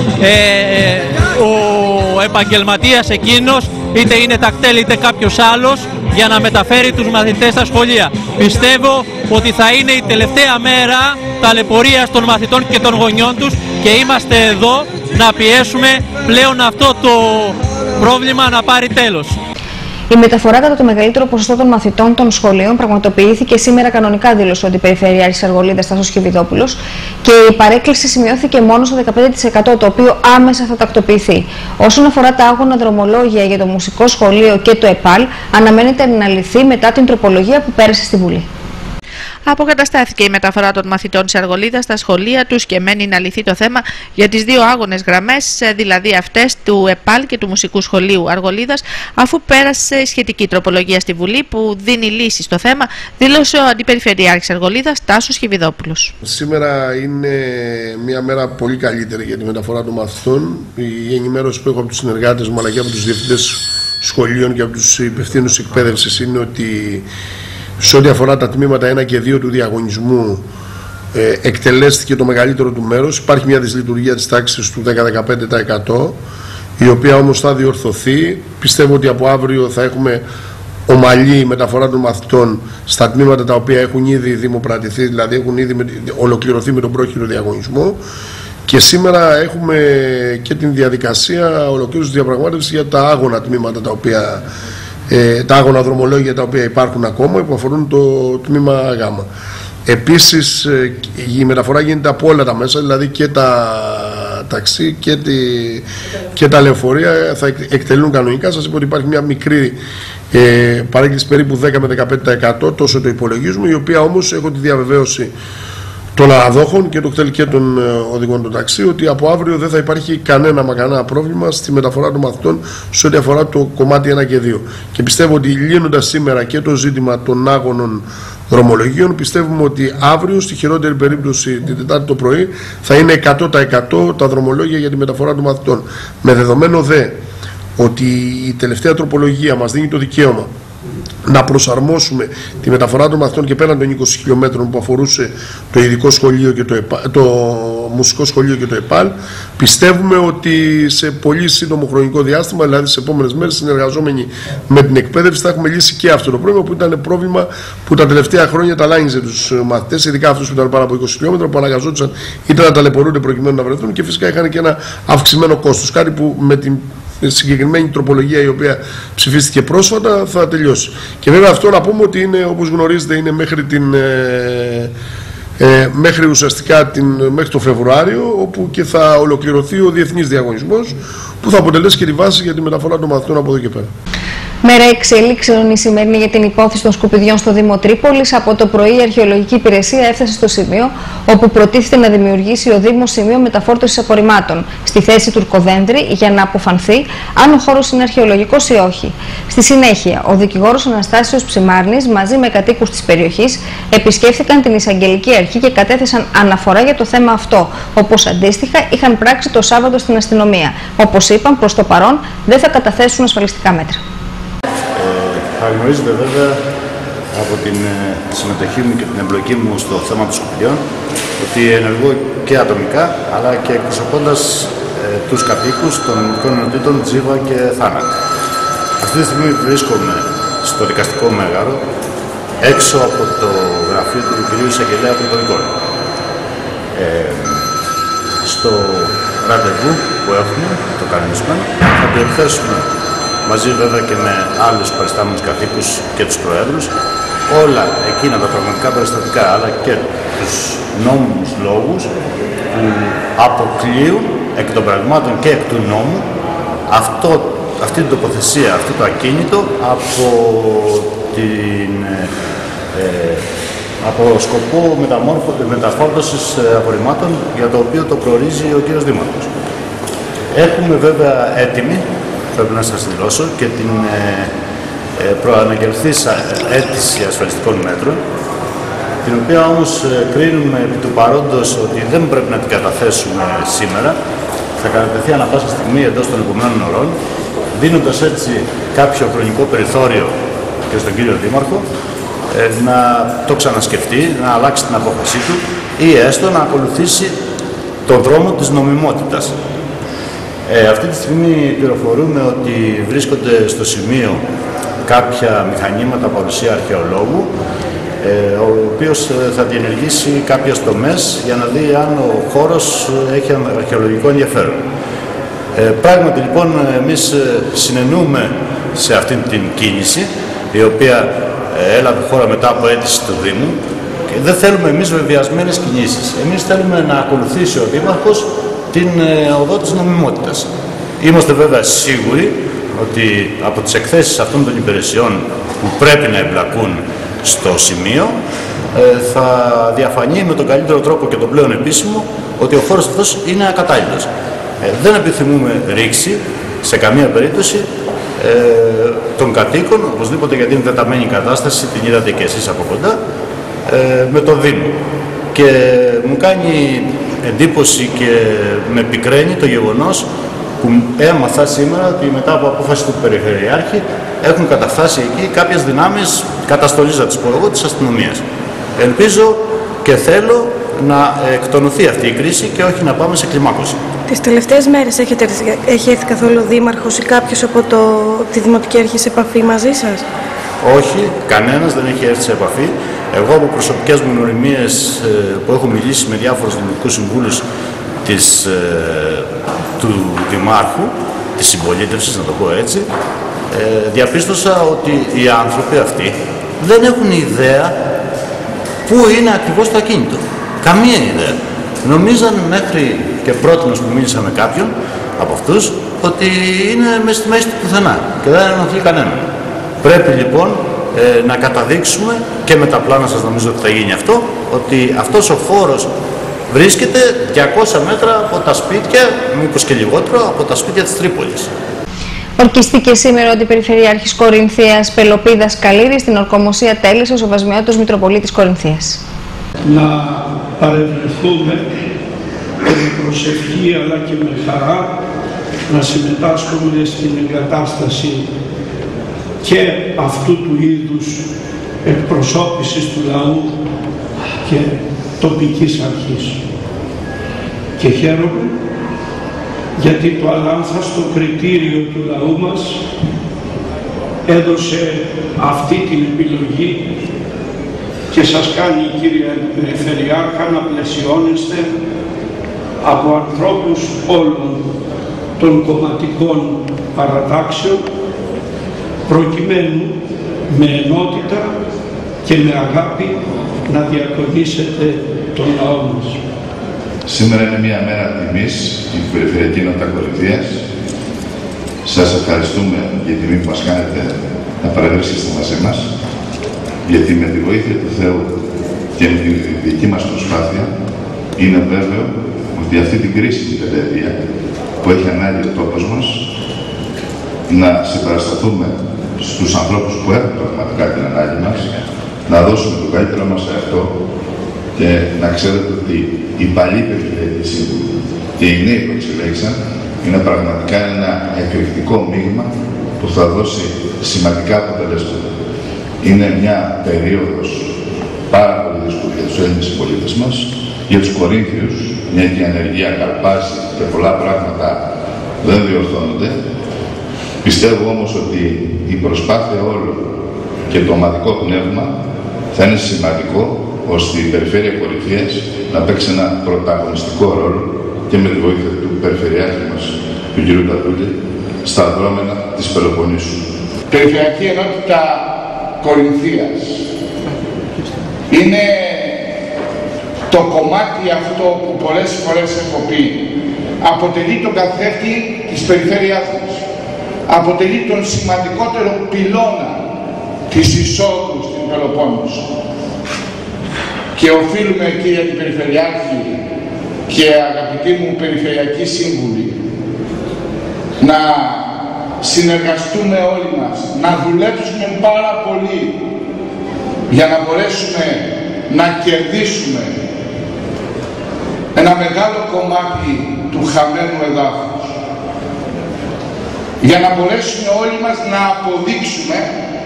ο επαγγελματίας εκείνος, είτε είναι τακτέλ είτε κάποιος άλλος, για να μεταφέρει τους μαθητές στα σχολεία. Πιστεύω ότι θα είναι η τελευταία μέρα ταλαιπωρίας των μαθητών και των γονιών τους και είμαστε εδώ να πιέσουμε πλέον αυτό το πρόβλημα να πάρει τέλος. Η μεταφορά κατά το μεγαλύτερο ποσοστό των μαθητών των σχολείων πραγματοποιήθηκε σήμερα κανονικά, δήλωσε ο Αντιπεριφερειάρχης Αργολίδας Τάσος Χιβιδόπουλος, και η παρέκκληση σημειώθηκε μόνο στο 15%, το οποίο άμεσα θα τακτοποιηθεί. Όσον αφορά τα άγωνα δρομολόγια για το Μουσικό Σχολείο και το ΕΠΑΛ, αναμένεται να λυθεί μετά την τροπολογία που πέρασε στη Βουλή. Αποκαταστάθηκε η μεταφορά των μαθητών της Αργολίδας στα σχολεία τους και μένει να λυθεί το θέμα για τις δύο άγονες γραμμές, δηλαδή αυτές του ΕΠΑΛ και του Μουσικού Σχολείου Αργολίδας, αφού πέρασε η σχετική τροπολογία στη Βουλή που δίνει λύση στο θέμα, δήλωσε ο Αντιπεριφερειάρχης Αργολίδας Τάσος Χιβιδόπουλος. Σήμερα είναι μια μέρα πολύ καλύτερη για τη μεταφορά των μαθητών. Η ενημέρωση που έχω από τους συνεργάτες μου αλλά και από τους διευθυντές σχολείων και από τους υπευθύνους εκπαίδευσης είναι ότι σε ό,τι αφορά τα τμήματα 1 και 2 του διαγωνισμού εκτελέστηκε το μεγαλύτερο του μέρος. Υπάρχει μια δυσλειτουργία της τάξης του 10-15%, η οποία όμως θα διορθωθεί. Πιστεύω ότι από αύριο θα έχουμε ομαλή μεταφορά των μαθητών στα τμήματα τα οποία έχουν ήδη δημοπρατηθεί, δηλαδή έχουν ήδη ολοκληρωθεί με τον πρόχειρο διαγωνισμό. Και σήμερα έχουμε και την διαδικασία ολοκλήρωσης διαπραγμάτευσης για τα άγωνα τμήματα τα οποία τα άγωνα δρομολόγια τα οποία υπάρχουν ακόμα που αφορούν το τμήμα Γ. Επίσης η μεταφορά γίνεται από όλα τα μέσα, δηλαδή και τα ταξί και τα λεωφορεία θα εκτελούν κανονικά. Σας είπα ότι υπάρχει μια μικρή παρέκκληση περίπου 10 με 15%, τόσο το υπολογίζουμε, η οποία όμως έχω τη διαβεβαίωση των αναδόχων και το κτέλ και των οδηγών του ταξί, ότι από αύριο δεν θα υπάρχει κανένα πρόβλημα στη μεταφορά των μαθητών σε ό,τι αφορά το κομμάτι 1 και 2. Και πιστεύω ότι λύνοντας σήμερα και το ζήτημα των άγωνων δρομολογίων, πιστεύουμε ότι αύριο, στη χειρότερη περίπτωση την Τετάρτη το πρωί, θα είναι 100% τα δρομολόγια για τη μεταφορά των μαθητών. Με δεδομένο δε ότι η τελευταία τροπολογία μας δίνει το δικαίωμα να προσαρμόσουμε τη μεταφορά των μαθητών και πέραν των 20 χιλιόμετρων που αφορούσε το ειδικό σχολείο και το μουσικό σχολείο και το ΕΠΑΛ, πιστεύουμε ότι σε πολύ σύντομο χρονικό διάστημα, δηλαδή στις επόμενες μέρες, συνεργαζόμενοι με την εκπαίδευση, θα έχουμε λύσει και αυτό το πρόβλημα, που ήταν πρόβλημα που τα τελευταία χρόνια ταλάνιζε τους μαθητές, ειδικά αυτούς που ήταν πάνω από 20 χιλιόμετρα, που αναγκαζόντουσαν είτε να ταλαιπωρούνται προκειμένου να βρεθούν, και φυσικά είχαν και ένα αυξημένο κόστος. Κάτι που με την συγκεκριμένη τροπολογία, η οποία ψηφίστηκε πρόσφατα, θα τελειώσει. Και βέβαια αυτό να πούμε ότι είναι, όπως γνωρίζετε, είναι μέχρι ουσιαστικά μέχρι το Φεβρουάριο, όπου και θα ολοκληρωθεί ο διεθνής διαγωνισμός, που θα αποτελέσει και τη βάση για τη μεταφορά των μαθητών από εδώ και πέρα. Μέρα εξελίξεων η σημερινή για την υπόθεση των σκουπιδιών στο Δήμο Τρίπολης. Από το πρωί η Αρχαιολογική Υπηρεσία έφτασε στο σημείο όπου προτίθεται να δημιουργήσει ο Δήμος σημείο μεταφόρτωσης απορριμμάτων στη θέση του Ρκοδένδρη, για να αποφανθεί αν ο χώρος είναι αρχαιολογικός ή όχι. Στη συνέχεια, ο δικηγόρος Αναστάσιος Ψημάρνης μαζί με κατοίκους της περιοχής επισκέφθηκαν την Εισαγγελική Αρχή και κατέθεσαν αναφορά για το θέμα αυτό, όπως αντίστοιχα είχαν πράξει το Σάββατο στην αστυνομία. Όπως είπαν, προς το παρόν δεν θα καταθέσουν ασφαλιστικά μέτρα. Θα γνωρίζετε βέβαια από την συμμετοχή μου και την εμπλοκή μου στο θέμα των σκουπιδιών ότι ενεργώ και ατομικά, αλλά και εκπροσωπώντας τους κατοίκους των ελληνικών ενωτήτων Τζίβα και Θάνακ. Αυτή τη στιγμή βρίσκομαι στο δικαστικό μέγαρο, έξω από το γραφείο του κ. Εισαγγελέα Πρωτοδικών. Στο ραντεβού που έχουμε, το κανονισμένο, θα το εκθέσουμε μαζί βέβαια και με άλλους παριστάμενους κατοίκους και τους προέδρους, όλα εκείνα τα πραγματικά περιστατικά, αλλά και τους νόμιμους λόγους που αποκλείουν εκ των πραγμάτων και εκ του νόμου αυτή την τοποθεσία, αυτό το ακίνητο από σκοπό μεταφόρτωσης απορριμμάτων, για το οποίο το προορίζει ο κύριος Δήμαρχος. Έχουμε βέβαια έτοιμη, πρέπει να σας δηλώσω, και την προαναγγελθήσα αίτηση ασφαλιστικών μέτρων, την οποία όμως κρίνουμε επί του παρόντος ότι δεν πρέπει να την καταθέσουμε σήμερα. Θα κατατεθεί ανά πάσα στιγμή εντός των επόμενων ωρών, δίνοντας έτσι κάποιο χρονικό περιθώριο και στον κύριο Δήμαρχο να το ξανασκεφτεί, να αλλάξει την απόφασή του ή έστω να ακολουθήσει τον δρόμο της νομιμότητας. Αυτή τη στιγμή πληροφορούμε ότι βρίσκονται στο σημείο κάποια μηχανήματα παρουσία αρχαιολόγου, ο οποίος θα διενεργήσει κάποιες τομές για να δει αν ο χώρος έχει αρχαιολογικό ενδιαφέρον. Πράγματι λοιπόν εμείς συνενούμε σε αυτήν την κίνηση, η οποία έλαβε χώρα μετά από αίτηση του Δήμου, και δεν θέλουμε εμείς βεβαιασμένες κινήσεις. Εμείς θέλουμε να ακολουθήσει ο Δήμαρχος την οδό της νομιμότητας. Είμαστε βέβαια σίγουροι ότι από τις εκθέσεις αυτών των υπηρεσιών που πρέπει να εμπλακούν στο σημείο θα διαφανεί με τον καλύτερο τρόπο και τον πλέον επίσημο ότι ο χώρος αυτός είναι ακατάλληλος. Δεν επιθυμούμε ρήξη σε καμία περίπτωση των κατοίκων, οπωσδήποτε, γιατί είναι τεταμένη η κατάσταση, την είδατε και εσείς από κοντά, με το Δήμο. Και μου κάνει εντύπωση και με πικραίνει το γεγονός που έμαθα σήμερα ότι μετά από απόφαση του Περιφερειάρχη έχουν καταφτάσει εκεί κάποιες δυνάμεις καταστολής, να τις πω εγώ, της αστυνομίας. Ελπίζω και θέλω να εκτονωθεί αυτή η κρίση και όχι να πάμε σε κλιμάκωση. Τις τελευταίες μέρες έχει έρθει καθόλου ο Δήμαρχος ή κάποιος από τη Δημοτική Αρχή σε επαφή μαζί σας? Όχι, κανένας δεν έχει έρθει σε επαφή. Εγώ από προσωπικές μου γνωριμίες που έχω μιλήσει με διάφορους δημοτικούς συμβούλους του Δημάρχου, της συμπολίτευσης, να το πω έτσι, διαπίστωσα ότι οι άνθρωποι αυτοί δεν έχουν ιδέα πού είναι ακριβώς το ακίνητο. Καμία ιδέα. Νομίζαν μέχρι και πρότινος που μίλησα με κάποιον από αυτούς ότι είναι μέσα στη μέση του πουθενά και δεν ενοχλεί κανέναν. Πρέπει λοιπόν να καταδείξουμε και με τα πλάνα σας, νομίζω ότι θα γίνει αυτό, ότι αυτός ο χώρος βρίσκεται 200 μέτρα από τα σπίτια, μήπως και λιγότερο, από τα σπίτια της Τρίπολης. Ορκιστήκε σήμερα ο Αντιπεριφερειάρχης Κορινθίας Πελοπίδας Καλήρης στην ορκομοσία τέλεσης ο Βασμιώτος Μητροπολίτης Κορινθίας. Να παρευρεθούμε με προσευχή αλλά και με χαρά, να συμμετάσχουμε στην εγκατάσταση και αυτού του είδους εκπροσώπησης του λαού και τοπικής αρχής. Και χαίρομαι γιατί το αλάνθαστο κριτήριο του λαού μας έδωσε αυτή την επιλογή και σας κάνει, κύριε Περιφερειάρχα, να πλαισιώνεστε από ανθρώπους όλων των κομματικών παρατάξεων, προκειμένου με ενότητα και με αγάπη να διακονήσετε τον λαό μας. Σήμερα είναι μια μέρα τιμής στην Περιφερειακή Ενότητα Κορινθίας. Σας ευχαριστούμε για την τιμή που μας κάνετε να παραβρίσκεστε μαζί μας, γιατί με τη βοήθεια του Θεού και με τη δική μας προσπάθεια είναι βέβαιο ότι αυτή την κρίσιμη πενταετία που έχει ανάγκη ο τόπος μας να συμπαρασταθούμε στους ανθρώπους που έχουν πραγματικά την ανάγκη μας, να δώσουμε το καλύτερο μας σε αυτό και να ξέρετε ότι οι παλιοί περιφερειακοί σύμβουλοι και οι νέοι που εξελέξαν είναι πραγματικά ένα εκρηκτικό μείγμα που θα δώσει σημαντικά αποτελέσματα. Είναι μια περίοδος πάρα πολύ δύσκολη για τους Έλληνες συμπολίτες μας, για τους Κορίνθιους, μια και η ανεργία καρπάζει και πολλά πράγματα δεν διορθώνονται. Πιστεύω όμως ότι η προσπάθεια όλων και το ομαδικό πνεύμα θα είναι σημαντικό ώστε η Περιφέρεια Κορινθίας να παίξει ένα πρωταγωνιστικό ρόλο και με τη βοήθεια του Περιφερειάρχη μας, του κ. Τατούλη, στα δρόμενα της Πελοποννήσου. Περιφερειακή Ενότητα Κορινθίας είναι το κομμάτι αυτό που πολλές φορές έχω πει. Αποτελεί τον καθρέφτη της περιφέρειάς μας. Αποτελεί τον σημαντικότερο πυλώνα της εισόδου στην Πελοπόννησο. Και οφείλουμε, κύριε Αντιπεριφερειάρχη και αγαπητοί μου περιφερειακοί σύμβουλοι, να συνεργαστούμε όλοι μας, να δουλέψουμε πάρα πολύ για να μπορέσουμε να κερδίσουμε ένα μεγάλο κομμάτι του χαμένου εδάφους. Για να μπορέσουμε όλοι μας να αποδείξουμε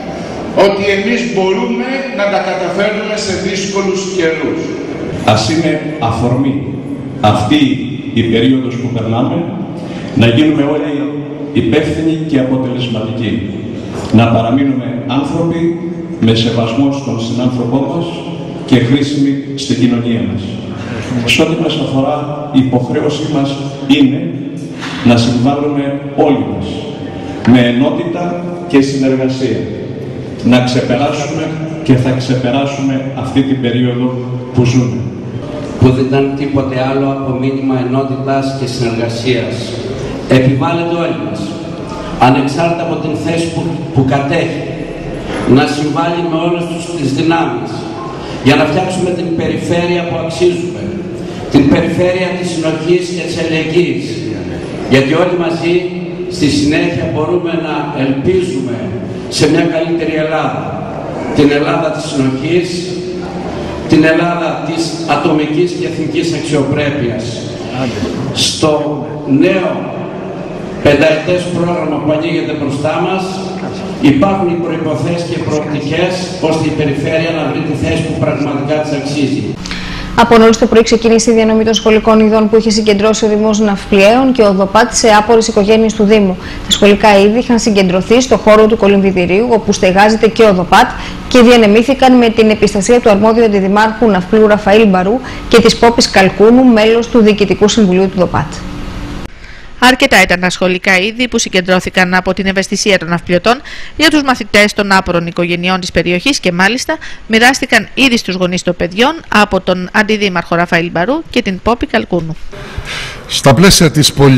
ότι εμείς μπορούμε να τα καταφέρουμε σε δύσκολους καιρούς. Ας είναι αφορμή αυτή η περίοδος που περνάμε, να γίνουμε όλοι υπεύθυνοι και αποτελεσματικοί. Να παραμείνουμε άνθρωποι με σεβασμό στον συνάνθρωπό μας και χρήσιμοι στην κοινωνία μας. Σε ό,τι μας αφορά, η υποχρέωσή μας είναι να συμβάλλουμε όλοι μας με ενότητα και συνεργασία, να ξεπεράσουμε και θα ξεπεράσουμε αυτή την περίοδο που ζούμε. Που δεν ήταν τίποτε άλλο από μήνυμα ενότητας και συνεργασίας. Επιβάλλεται όλοι μας, ανεξάρτητα από την θέση που κατέχει, να συμβάλλει με όλες τις δυνάμεις για να φτιάξουμε την περιφέρεια που αξίζουμε, την περιφέρεια της συνοχής και της αλληλεγγύης, γιατί όλοι μαζί στη συνέχεια μπορούμε να ελπίζουμε σε μια καλύτερη Ελλάδα, την Ελλάδα της συνοχής, την Ελλάδα της ατομικής και εθνικής αξιοπρέπειας. Στο νέο πενταετές πρόγραμμα που ανοίγεται μπροστά μας υπάρχουν οι προϋποθέσεις και προοπτικές ώστε η περιφέρεια να βρει τη θέση που πραγματικά της αξίζει. Από νωρίς το πρωί ξεκίνησε η διανομή των σχολικών ειδών που είχε συγκεντρώσει ο Δήμος Ναυπλιαίων και ο ΔΟΠΑΤ σε άπορες οικογένειες του Δήμου. Τα σχολικά είδη είχαν συγκεντρωθεί στο χώρο του Κολυμβητηρίου, όπου στεγάζεται και ο ΔΟΠΑΤ, και διανεμήθηκαν με την επιστασία του αρμόδιου αντιδημάρχου Ναυπλίου Ραφαήλ Μπαρού και της Πόπης Καλκούνου, μέλος του Διοικητικού Συμβουλίου του ΔΟΠΑΤ. Αρκετά ήταν τα σχολικά είδη που συγκεντρώθηκαν από την ευαισθησία των ναυπλιωτών για τους μαθητές των άπορων οικογενειών της περιοχής και μάλιστα μοιράστηκαν ήδη στους γονείς των παιδιών από τον Αντιδήμαρχο Ραφαήλ Μπαρού και την Πόπη Καλκούνου. Στα πλαίσια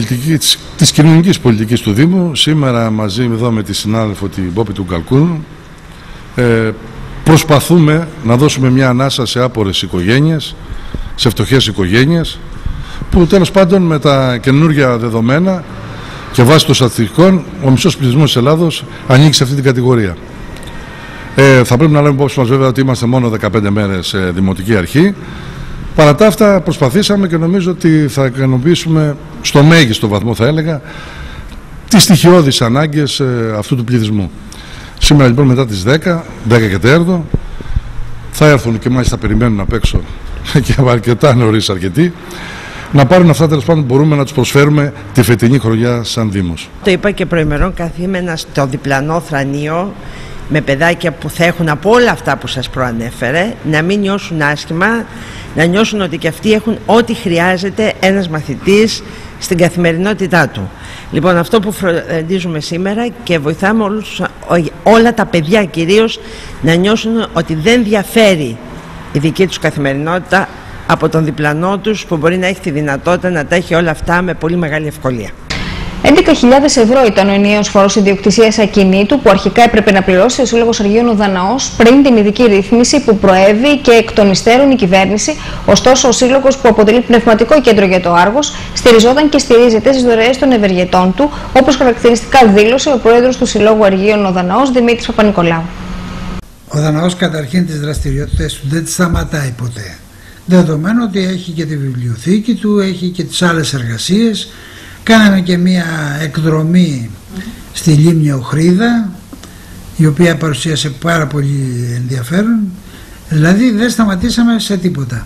της κοινωνικής πολιτικής του Δήμου, σήμερα μαζί εδώ με τη συνάδελφο την Πόπη του Καλκούνου, Προσπαθούμε να δώσουμε μια ανάσα σε άπορες οικογένειες, σε φτωχές οικογένειες, που τέλος πάντων με τα καινούργια δεδομένα και βάσει των στατιστικών ο μισός πληθυσμός της Ελλάδος ανήκει σε αυτή την κατηγορία. Θα πρέπει να λέμε υπόψη μας βέβαια ότι είμαστε μόνο 15 μέρες δημοτική αρχή. Παρά τα αυτά προσπαθήσαμε και νομίζω ότι θα ικανοποιήσουμε στο μέγιστο βαθμό, θα έλεγα, τις στοιχειώδεις ανάγκες αυτού του πληθυσμού. Σήμερα λοιπόν μετά τις 10 και 4 θα έρθουν και μάλιστα περιμένουν απ' έξω και αρκετά νωρίς αρκετοί, να πάρουν αυτά τέλος πάντων που μπορούμε να τους προσφέρουμε τη φετινή χρονιά σαν Δήμος. Το είπα και προημερών, καθήμενα στο διπλανό θρανείο με παιδάκια που θα έχουν από όλα αυτά που σας προανέφερε, να μην νιώσουν άσχημα, να νιώσουν ότι και αυτοί έχουν ό,τι χρειάζεται ένας μαθητής στην καθημερινότητά του. Λοιπόν, αυτό που φροντίζουμε σήμερα και βοηθάμε όλα τα παιδιά κυρίως να νιώσουν ότι δεν διαφέρει η δική τους καθημερινότητα από τον διπλανό τους που μπορεί να έχει τη δυνατότητα να τα έχει όλα αυτά με πολύ μεγάλη ευκολία. 11.000 ευρώ ήταν ο ενιαίος φόρος ιδιοκτησίας ακινήτου που αρχικά έπρεπε να πληρώσει ο Σύλλογος Αργίων ο Δαναός πριν την ειδική ρύθμιση που προέβη και εκ των υστέρων η κυβέρνηση. Ωστόσο, ο Σύλλογος, που αποτελεί πνευματικό κέντρο για το Άργος, στηριζόταν και στηρίζεται στις δωρεές των ευεργετών του, όπως χαρακτηριστικά δήλωσε ο πρόεδρος του Συλλόγου Αργίων ο Δαναός, Δημήτρης Παπα-Νικολάου. Ο Δαναός καταρχήν τις δραστηριότητες του δεν τις σταματάει ποτέ. Δεδομένου ότι έχει και τη βιβλιοθήκη του, έχει και τις άλλες εργασίες. Κάναμε και μία εκδρομή στη Λίμνη Οχρίδα, η οποία παρουσίασε πάρα πολύ ενδιαφέρον. Δηλαδή δεν σταματήσαμε σε τίποτα.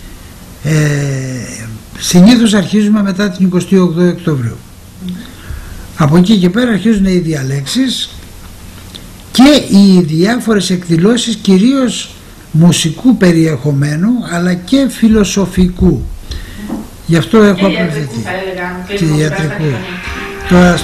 Συνήθως αρχίζουμε μετά την 28 Οκτωβρίου. Από εκεί και πέρα αρχίζουν οι διαλέξεις και οι διάφορες εκδηλώσεις, κυρίως μουσικού περιεχομένου αλλά και φιλοσοφικού. Γι' αυτό έχω αποφευθεί. Και ιατρικού. Τώρα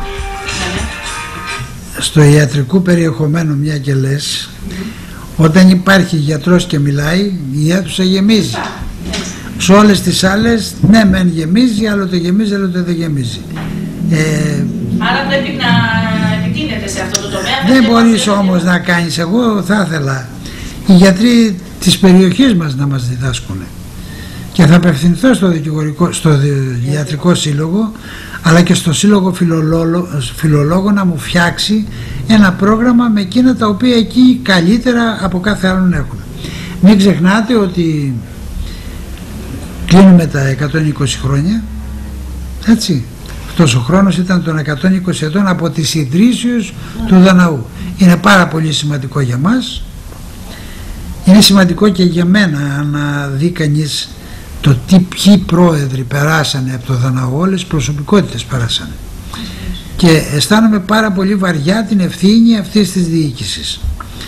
στο ιατρικού περιεχομένου, μια και λες, όταν υπάρχει γιατρός και μιλάει, η αίθουσα γεμίζει. Σε όλες τις άλλες, ναι μεν γεμίζει, άλλοτε γεμίζει, άλλοτε δεν γεμίζει. Άρα πρέπει να επικίνδυνεται σε αυτό το τομέα. Δεν μπορείς όμως να κάνεις, εγώ θα ήθελα οι γιατροί της περιοχής μας να μας διδάσκουν. Και θα απευθυνθώ στο Ιατρικό Σύλλογο αλλά και στο Σύλλογο Φιλολόγων να μου φτιάξει ένα πρόγραμμα με εκείνα τα οποία εκεί καλύτερα από κάθε άλλον έχουν. Μην ξεχνάτε ότι κλείνουμε τα 120 χρόνια, έτσι. Αυτός ο χρόνος ήταν των 120 ετών από τις ιδρύσεως του Δαναού. Είναι πάρα πολύ σημαντικό για μας. Είναι σημαντικό και για μένα να δει κανείς το ποιοι πρόεδροι περάσανε από το Δαναό, όλες οι προσωπικότητες περάσανε. Και αισθάνομαι πάρα πολύ βαριά την ευθύνη αυτής της διοίκησης.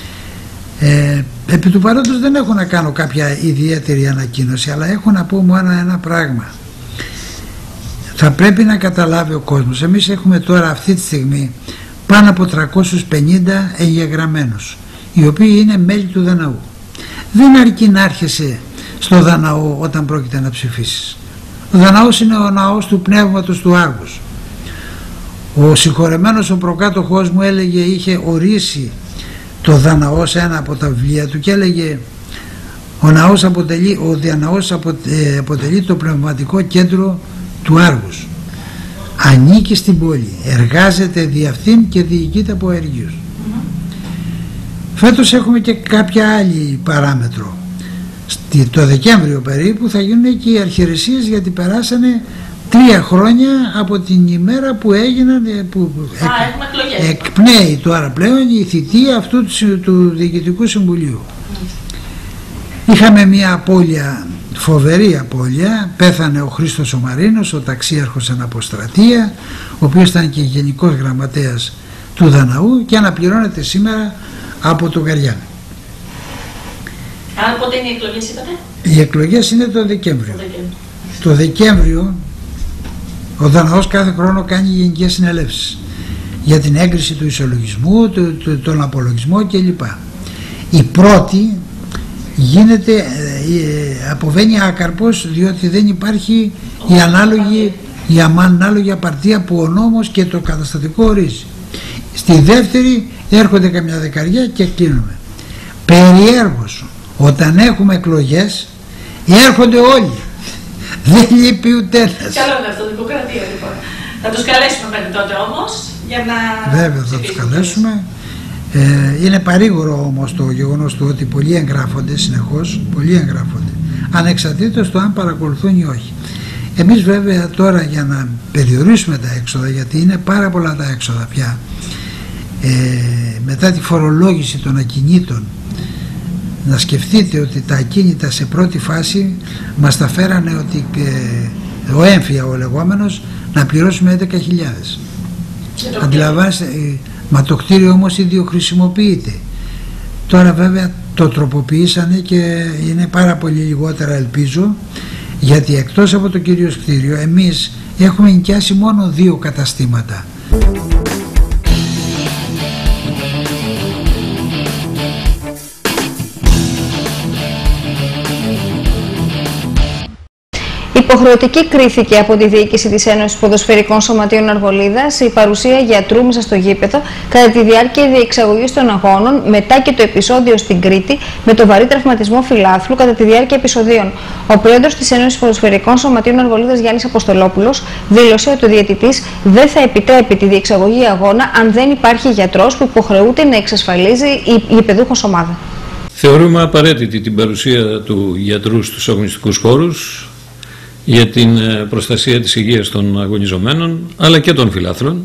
Επί του παρόντος δεν έχω να κάνω κάποια ιδιαίτερη ανακοίνωση, αλλά έχω να πω μόνο ένα πράγμα. Θα πρέπει να καταλάβει ο κόσμος. Εμείς έχουμε τώρα αυτή τη στιγμή πάνω από 350 εγγεγραμμένους, οι οποίοι είναι μέλη του Δαναού. Δεν αρκεί να έρχεσαι στο Δαναό όταν πρόκειται να ψηφίσεις. Ο Δαναός είναι ο ναός του πνεύματος του Άργους. Ο συγχωρεμένος ο προκάτοχός μου είχε ορίσει το Δαναό σε ένα από τα βιβλία του και έλεγε ο Δαναός αποτελεί το πνευματικό κέντρο του Άργους. Ανήκει στην πόλη, εργάζεται δι' αυτήν και διοικείται από αεργίους. Φέτος έχουμε και κάποια άλλη παράμετρο. Το Δεκέμβριο περίπου θα γίνουν και οι αρχιερεσίες, γιατί περάσανε 3 χρόνια από την ημέρα που έγιναν, εκπνέει τώρα πλέον η θητεία αυτού του Διοικητικού Συμβουλίου. Είχαμε μια απώλεια, φοβερή απώλεια. Πέθανε ο Χρήστος ο Μαρίνος, ο ταξίαρχος εν αποστρατεία, ο οποίος ήταν και γενικός γραμματέας του Δαναού και αναπληρώνεται σήμερα από τον Καριάννη. Άρα πότε είναι οι εκλογές, είπατε? Οι εκλογές είναι το Δεκέμβριο. Το Δεκέμβριο ο Δαναός κάθε χρόνο κάνει γενικές συνελεύσεις για την έγκριση του ισολογισμού, τον απολογισμό κλπ. Η πρώτη γίνεται, αποβαίνει άκαρπος, διότι δεν υπάρχει η ανάλογη απαρτία που ο νόμος και το καταστατικό ορίζει. Στη δεύτερη έρχονται καμιά δεκαριά και κλείνουμε. Περιέργως, όταν έχουμε εκλογές, έρχονται όλοι. Δεν λείπει ούτε ένας. Καλό είναι αυτό, δημοκρατία λοιπόν. Θα τους καλέσουμε μέχρι τότε όμως, για να... Βέβαια θα τους καλέσουμε. Είναι παρήγορο όμως το γεγονός του ότι πολλοί εγγράφονται συνεχώς, πολλοί εγγράφονται, ανεξαρτήτως του αν παρακολουθούν ή όχι. Εμείς βέβαια τώρα, για να περιορίσουμε τα έξοδα, γιατί είναι πάρα πολλά τα έξοδα πια, μετά τη φορολόγηση των ακινήτων, να σκεφτείτε ότι τα ακίνητα σε πρώτη φάση μας τα φέρανε ότι ο έμφυα ο λεγόμενος να πληρώσουμε 11.000. Αντιλαμβάνεστε, μα το κτίριο όμως ιδιοχρησιμοποιείται. Τώρα βέβαια το τροποποιήσανε και είναι πάρα πολύ λιγότερα, ελπίζω, γιατί εκτός από το κυρίως κτίριο εμείς έχουμε νοικιάσει μόνο 2 καταστήματα. Υποχρεωτική κρίθηκε από τη διοίκηση της Ένωσης Ποδοσφαιρικών Σωματείων Αρβολίδας η παρουσία γιατρού μέσα στο γήπεδο κατά τη διάρκεια διεξαγωγής των αγώνων, μετά και το επεισόδιο στην Κρήτη με το βαρύ τραυματισμό φιλάθλου κατά τη διάρκεια επεισοδίων. Ο πρόεδρος της Ένωσης Ποδοσφαιρικών Σωματείων Αρβολίδας, Γιάννης Αποστολόπουλος, δήλωσε ότι ο διαιτητής δεν θα επιτρέπει τη διεξαγωγή αγώνα αν δεν υπάρχει γιατρός που υποχρεούται να εξασφαλίζει η γηπεδούχος ομάδα. Θεωρούμε απαραίτητη την παρουσία του γιατρού στους αγωνιστικούς χώρους για την προστασία της υγείας των αγωνιζομένων αλλά και των φιλάθλων.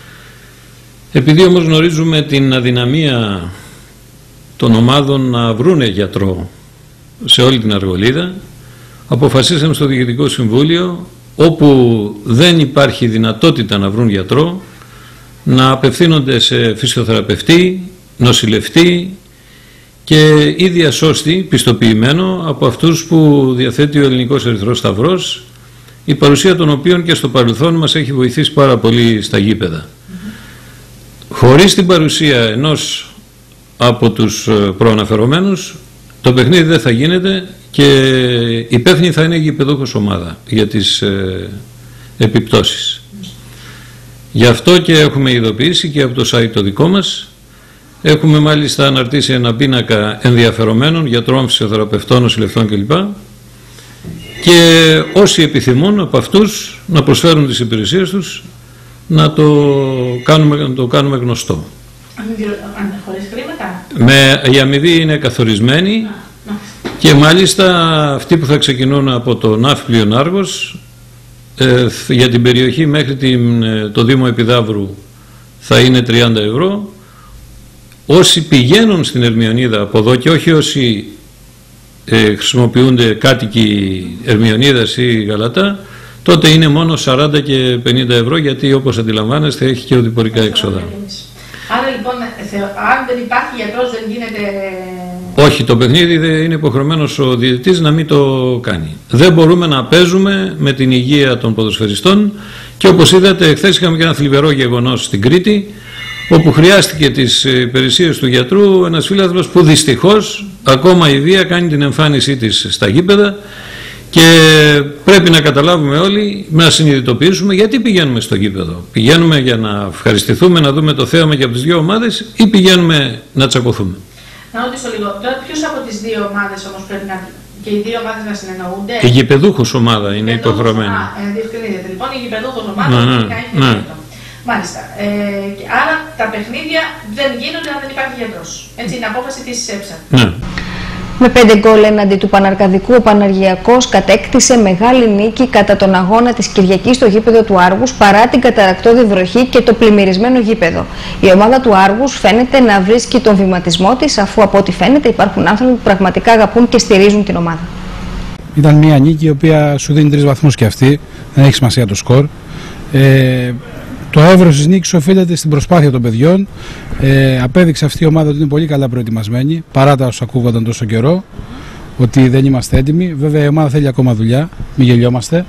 Επειδή όμως γνωρίζουμε την αδυναμία των ομάδων να βρούνε γιατρό σε όλη την Αργολίδα, αποφασίσαμε στο Διοικητικό Συμβούλιο, όπου δεν υπάρχει δυνατότητα να βρουν γιατρό, να απευθύνονται σε φυσιοθεραπευτή, νοσηλευτή και ή διασώστη πιστοποιημένο από αυτούς που διαθέτει ο Ελληνικός Ερυθρός Σταυρός, η παρουσία των οποίων και στο παρελθόν μας έχει βοηθήσει πάρα πολύ στα γήπεδα. Χωρίς την παρουσία ενός από τους προαναφερομένους, το παιχνίδι δεν θα γίνεται και υπεύθυνη θα είναι η γηπεδούχος ομάδα για τις επιπτώσεις. Γι' αυτό και έχουμε ειδοποιήσει και από το site το δικό μας. Έχουμε μάλιστα αναρτήσει ένα πίνακα ενδιαφερομένων, γιατρών, φυσιοθεραπευτών, νοσηλευτών κλπ. Και όσοι επιθυμούν από αυτούς να προσφέρουν τις υπηρεσίες τους, να το κάνουμε γνωστό. Χωρίς χρήματα? Η αμοιβή είναι καθορισμένη και μάλιστα αυτοί που θα ξεκινούν από το Ναύπλιο Άργος για την περιοχή μέχρι το Δήμο Επιδαύρου θα είναι 30 ευρώ. Όσοι πηγαίνουν στην Ερμιονίδα από εδώ και όχι όσοι χρησιμοποιούνται κάτοικοι Ερμιονίδας ή Γαλατά, τότε είναι μόνο 40 και 50 ευρώ, γιατί όπως αντιλαμβάνεστε έχει και οδηπορικά έξοδα. Άρα λοιπόν, αν δεν υπάρχει γιατρός δεν γίνεται... Όχι, το παιχνίδι δεν είναι υποχρεωμένος ο διαιτητής να μην το κάνει. Δεν μπορούμε να παίζουμε με την υγεία των ποδοσφαιριστών και όπως είδατε, χθες είχαμε και ένα θλιβερό γεγονός στην Κρήτη, όπου χρειάστηκε τις υπηρεσίες του γιατρού ένας φίλαθλος που δυστυχώς ακόμα η βία κάνει την εμφάνισή της στα γήπεδα και πρέπει να καταλάβουμε όλοι, να συνειδητοποιήσουμε γιατί πηγαίνουμε στο γήπεδο. Πηγαίνουμε για να ευχαριστηθούμε, να δούμε το θέαμα και από τις δύο ομάδες ή πηγαίνουμε να τσακωθούμε? Να ρωτήσω λίγο, τώρα ποιους από τις δύο ομάδες όμως πρέπει να... και οι δύο ομάδες να συνεννοούνται? Η γηπεδούχος ομάδα είναι υποχρεωμένη. Διευκρινίζεται λοιπόν, η γηπεδούχος ομάδα έχει. Μάλιστα. Άρα τα παιχνίδια δεν γίνονται αν δεν υπάρχει γιατρός. Έτσι είναι απόφαση της ΕΠΣΑ. Ναι. Με 5 γκολ εναντί του Παναργαδικού, ο Παναργιακός κατέκτησε μεγάλη νίκη κατά τον αγώνα της Κυριακής στο γήπεδο του Άργους παρά την καταρρακτώδη βροχή και το πλημμυρισμένο γήπεδο. Η ομάδα του Άργους φαίνεται να βρίσκει τον βηματισμό της, αφού από ό,τι φαίνεται υπάρχουν άνθρωποι που πραγματικά αγαπούν και στηρίζουν την ομάδα. Ήταν μια νίκη η οποία σου δίνει 3 βαθμούς και αυτή, δεν έχει σημασία το σκορ. Το εύρος της νίκης οφείλεται στην προσπάθεια των παιδιών. Απέδειξε αυτή η ομάδα ότι είναι πολύ καλά προετοιμασμένη, παρά τα όσα ακούγονταν τόσο καιρό, ότι δεν είμαστε έτοιμοι. Βέβαια η ομάδα θέλει ακόμα δουλειά, μην γελιόμαστε.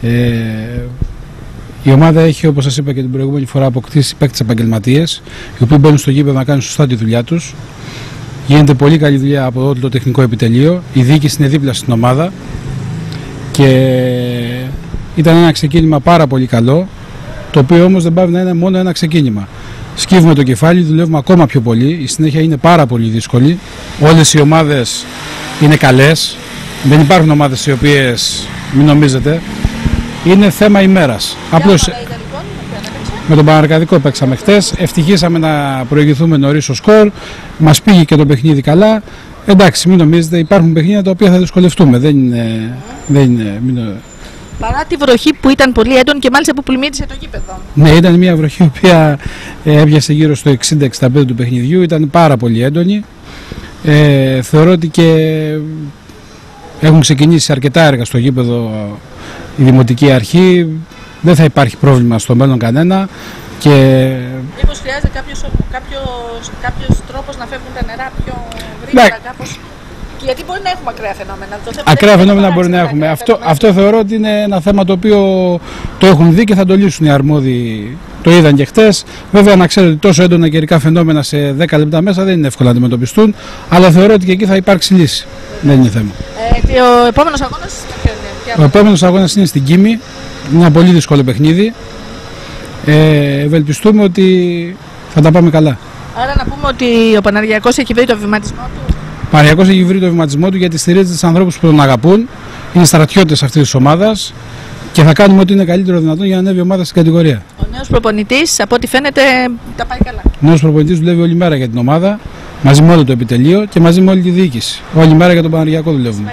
Η ομάδα έχει, όπως σας είπα και την προηγούμενη φορά, αποκτήσει παίκτες επαγγελματίες, οι οποίοι μπαίνουν στο γήπεδο να κάνουν σωστά τη δουλειά τους. Γίνεται πολύ καλή δουλειά από όλο το τεχνικό επιτελείο. Η διοίκηση είναι δίπλα στην ομάδα και ήταν ένα ξεκίνημα πάρα πολύ καλό, το οποίο όμως δεν πάει να είναι μόνο ένα ξεκίνημα. σκύβουμε το κεφάλι, δουλεύουμε ακόμα πιο πολύ. Η συνέχεια είναι πάρα πολύ δύσκολη. Όλες οι ομάδες είναι καλές. Δεν υπάρχουν ομάδες οι οποίες, μην νομίζετε, είναι θέμα ημέρας. Απλώς με τον Παναρκαδικό παίξαμε χτες. Ευτυχήσαμε να προηγηθούμε νωρίς στο σκορ. Μας πήγε και το παιχνίδι καλά. Εντάξει, μην νομίζετε, υπάρχουν παιχνίδια τα οποία θα δυσκολευτούμε. Δεν είναι. Παρά τη βροχή που ήταν πολύ έντονη και μάλιστα που πλημμύρισε το γήπεδο. Ναι, ήταν μια βροχή η οποία έπιασε γύρω στο 60-65 του παιχνιδιού. Ήταν πάρα πολύ έντονη. Θεωρώ ότι και έχουν ξεκινήσει αρκετά έργα στο γήπεδο η Δημοτική Αρχή. Δεν θα υπάρχει πρόβλημα στο μέλλον κανένα. Μήπως χρειάζεται κάποιος τρόπος να φεύγουν τα νερά πιο γρήγορα κάπως? Γιατί μπορεί να έχουμε ακραία φαινόμενα. Ακραία φαινόμενα μπορεί να έχουμε. Αυτό θεωρώ ότι είναι ένα θέμα το οποίο το έχουν δει και θα το λύσουν οι αρμόδιοι. Το είδαν και χτες. Βέβαια, να ξέρετε ότι τόσο έντονα καιρικά φαινόμενα σε 10 λεπτά μέσα δεν είναι εύκολο να αντιμετωπιστούν. Αλλά θεωρώ ότι και εκεί θα υπάρξει λύση. Δεν είναι θέμα. Ο επόμενος αγώνας ποιο είναι? Ο επόμενος αγώνας είναι στην Κίμη. Ένα πολύ δύσκολο παιχνίδι. Ευελπιστούμε ότι θα τα πάμε καλά. Άρα να πούμε ότι ο Παναργιακός έχει βρει το βηματισμό του. Ο Παναργιακός έχει βρει το βηματισμό του γιατί στηρίζεται τους ανθρώπους που τον αγαπούν. Είναι στρατιώτες αυτής της ομάδας και θα κάνουμε ό,τι είναι καλύτερο δυνατόν για να ανέβει η ομάδα στην κατηγορία. Ο νέος προπονητής, από ό,τι φαίνεται, τα πάει καλά. Ο νέος προπονητής δουλεύει όλη μέρα για την ομάδα, μαζί με όλο το επιτελείο και μαζί με όλη τη διοίκηση. Όλη μέρα για τον Παναργιακό δουλεύουμε.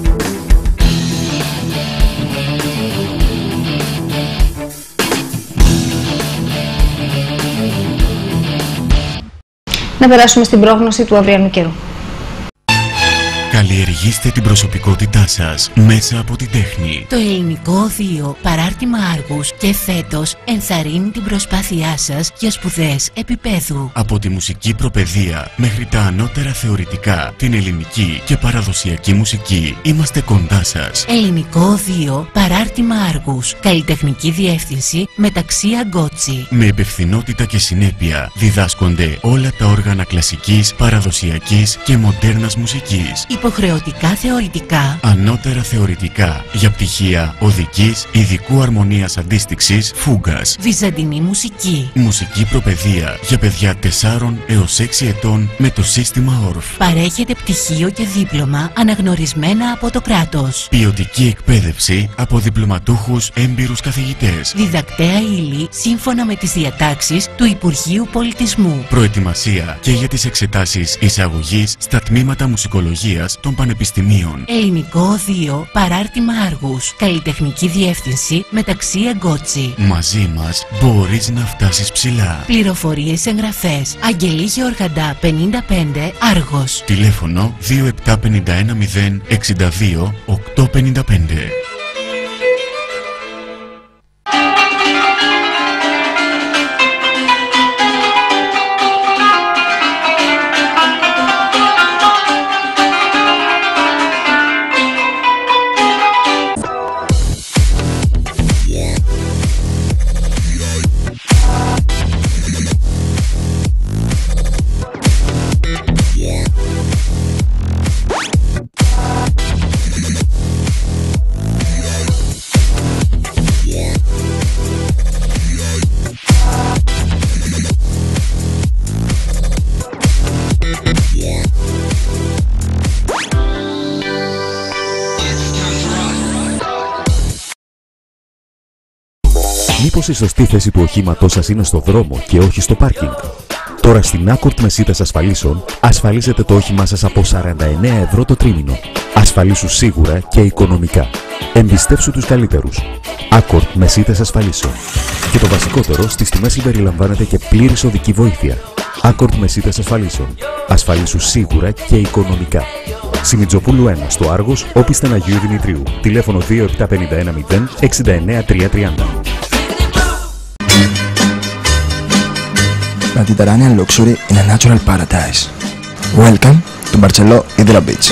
Να περάσουμε στην πρόγνωση του αυριανού καιρού. Καλλιεργήστε την προσωπικότητά σας μέσα από την τέχνη. Το ελληνικό οδείο παράρτημα Άργους και φέτος ενθαρρύνει την προσπάθειά σας για σπουδές επίπεδου. Από τη μουσική προπαιδεία μέχρι τα ανώτερα θεωρητικά, την ελληνική και παραδοσιακή μουσική, είμαστε κοντά σας. Ελληνικό οδείο παράρτημα Άργους. Καλλιτεχνική διεύθυνση Μεταξία Γκότσι. Με υπευθυνότητα και συνέπεια διδάσκονται όλα τα όργανα κλασικής, παραδοσιακής και μοντέρνας μουσικής. Υποχρεωτικά θεωρητικά. Ανώτερα θεωρητικά για πτυχία οδικής, ειδικού αρμονίας αντίστοιξης, φούγκας. Βυζαντινή μουσική. Μουσική προπαιδεία για παιδιά 4 έως 6 ετών με το σύστημα ORF. Παρέχεται πτυχίο και δίπλωμα αναγνωρισμένα από το κράτος. Ποιοτική εκπαίδευση από διπλωματούχους έμπειρους καθηγητές. Διδακτέα ύλη σύμφωνα με τις διατάξεις του Υπουργείου Πολιτισμού. Προετοιμασία και για τις εξετάσεις εισαγωγής στα τμήματα μουσικολογίας των πανεπιστημίων. Ελληνικό οδείο παράρτημα Άργους. Καλλιτεχνική διεύθυνση Μεταξία Γκότσι. Μαζί μας μπορείς να φτάσεις ψηλά. Πληροφορίες εγγραφές. Αγγελή Γεωργαντά 55 Άργος. Τηλέφωνο 2751 062 855. Μήπως η σωστή θέση του οχήματός σας είναι στο δρόμο και όχι στο πάρκινγκ? Τώρα στην Accord Μεσίτες Ασφαλίσεων ασφαλίζετε το όχημά σας από 49 ευρώ το τρίμηνο. Ασφαλίσου σίγουρα και οικονομικά. Εμπιστεύσου τους καλύτερους. Accord Μεσίτες Ασφαλίσεων. Και το βασικότερο, στις τιμές συμπεριλαμβάνεται και πλήρης οδική βοήθεια. Accord Μεσίτες Ασφαλίσεων. Ασφαλίσου σίγουρα και οικονομικά. Σιμιτζοπούλου 1 στο Άργος, όπισθεν Αγίου Δημητρίου. Τηλέφωνο 2751 0 69 330. Mediterranean luxury in a natural paradise. Welcome to Barceló Hydra Beach.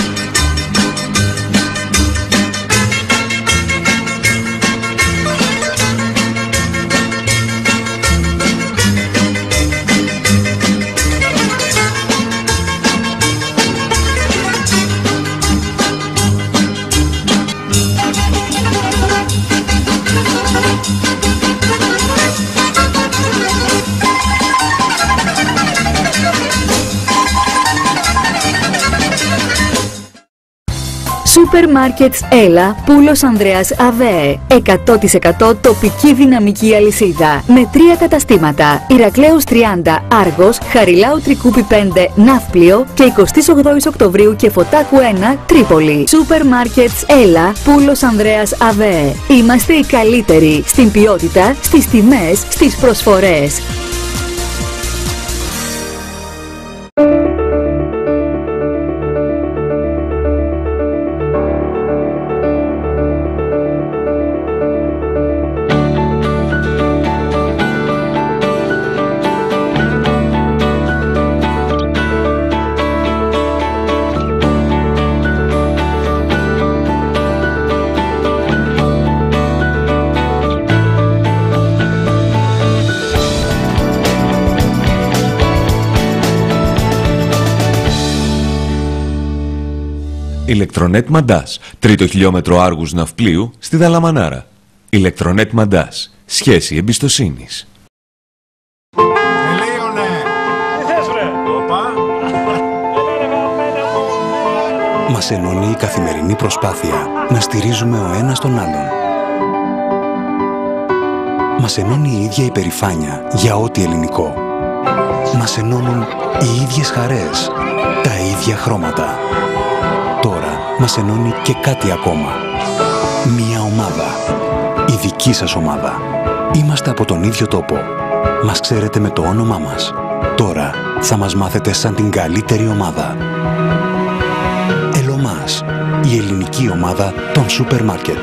Σούπερ Μάρκετς Έλα, Πούλος Ανδρέας ΑΒΕ. 100% τοπική δυναμική αλυσίδα. Με 3 καταστήματα. Ηρακλέους 30, Άργος, Χαριλάου Τρικούπη 5, Ναύπλιο και 28 Οκτωβρίου και Φωτάκου 1, Τρίπολη. Σούπερ Μάρκετς Έλα, Πούλος Ανδρέας ΑΒΕ. Είμαστε οι καλύτεροι στην ποιότητα, στις τιμές, στις προσφορές. Ηλεκτρονέτ Μαντάς, 3ο χιλιόμετρο Άργους Ναυπλίου στη Δαλαμανάρα. Ηλεκτρονέτ Μαντάς, σχέση εμπιστοσύνης. Μας ενώνει η καθημερινή προσπάθεια να στηρίζουμε ο ένας τον άλλον. Μας ενώνει η ίδια υπερηφάνεια για ό,τι ελληνικό. Μας ενώνουν οι ίδιες χαρές, τα ίδια χρώματα. Τώρα μας ενώνει και κάτι ακόμα. Μία ομάδα. Η δική σας ομάδα. Είμαστε από τον ίδιο τόπο. Μας ξέρετε με το όνομά μας. Τώρα θα μας μάθετε σαν την καλύτερη ομάδα. Ελωμάς. Η ελληνική ομάδα των σούπερ μάρκετ.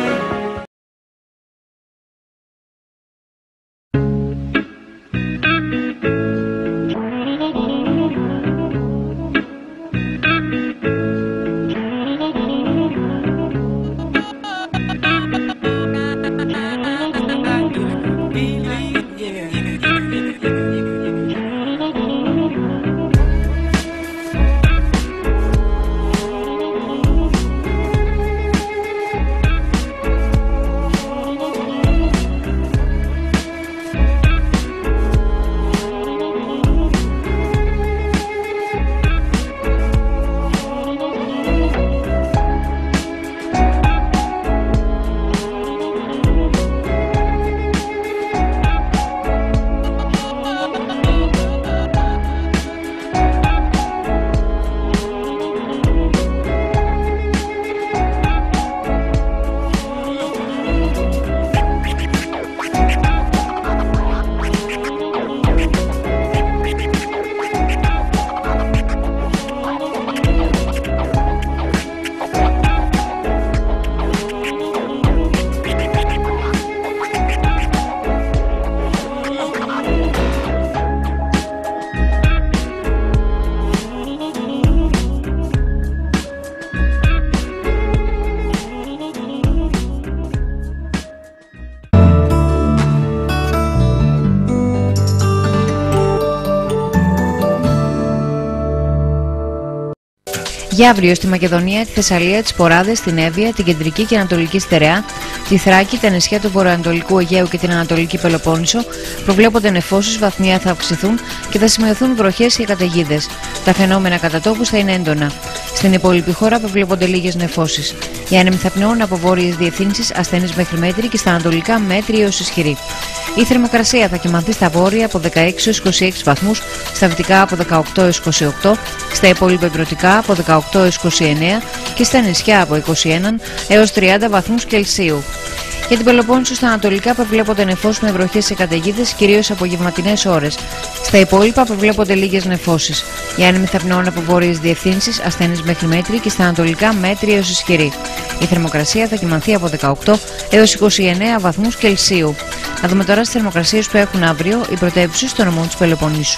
Για αύριο στη Μακεδονία, τη Θεσσαλία, τις Ποράδες, την Εύβοια, την Κεντρική και Ανατολική Στερεά, τη Θράκη, τα νησιά του Βορειοανατολικού Αιγαίου και την Ανατολική Πελοπόννησο προβλέπονται νεφώσεις, βαθμία θα αυξηθούν και θα σημειωθούν βροχές και καταιγίδες. Τα φαινόμενα κατά τόπους θα είναι έντονα. Στην υπόλοιπη χώρα προβλέπονται λίγες νεφώσεις. Οι άνεμοι θα πνέουν από βόρειες διευθύνσεις ασθενείς μέχρι μέτρη και στα ανατολικά μέτρη έως ισχυρή. Η θερμοκρασία θα κυμανθεί στα βόρεια από 16 έως 26 βαθμούς, στα δυτικά από 18 έως 28, στα υπόλοιπα υπηρετικά από 18 έως 29 και στα νησιά από 21 έως 30 βαθμούς Κελσίου. Για την Πελοπόννησο στα ανατολικά προβλέπονται νεφώσεις με βροχές σε καταιγίδες, κυρίως απογευματινές ώρες. Στα υπόλοιπα προβλέπονται λίγες νεφώσεις. Οι άνεμοι θα πνέουν από βόρειες διευθύνσεις ασθενείς μέχρι μέτρη και στα ανατολικά μέτρη έως ισχυρή. Η θερμοκρασία θα κυμανθεί από 18 έως 29 βαθμούς Κελσίου. Να δούμε τώρα τις θερμοκρασίες που έχουν αύριο οι πρωτεύουσες των νομών της Πελοποννήσου.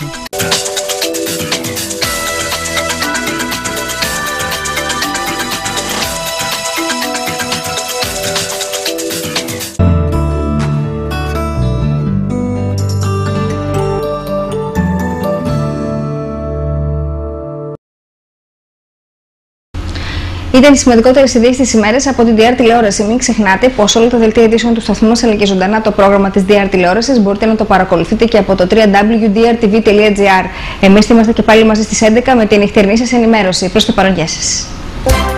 Ήταν οι σημαντικότερες ειδήσεις της ημέρας από την DR τηλεόραση. Μην ξεχνάτε πως όλα τα δελτία ειδήσεων του σταθμού μας αλλά και ζωντανά το πρόγραμμα της DR τηλεόρασης μπορείτε να το παρακολουθείτε και από το www.drtv.gr. Εμείς είμαστε και πάλι μαζί στις 11 με την νυχτερινή σας ενημέρωση. Προς το παρόν, γεια σας.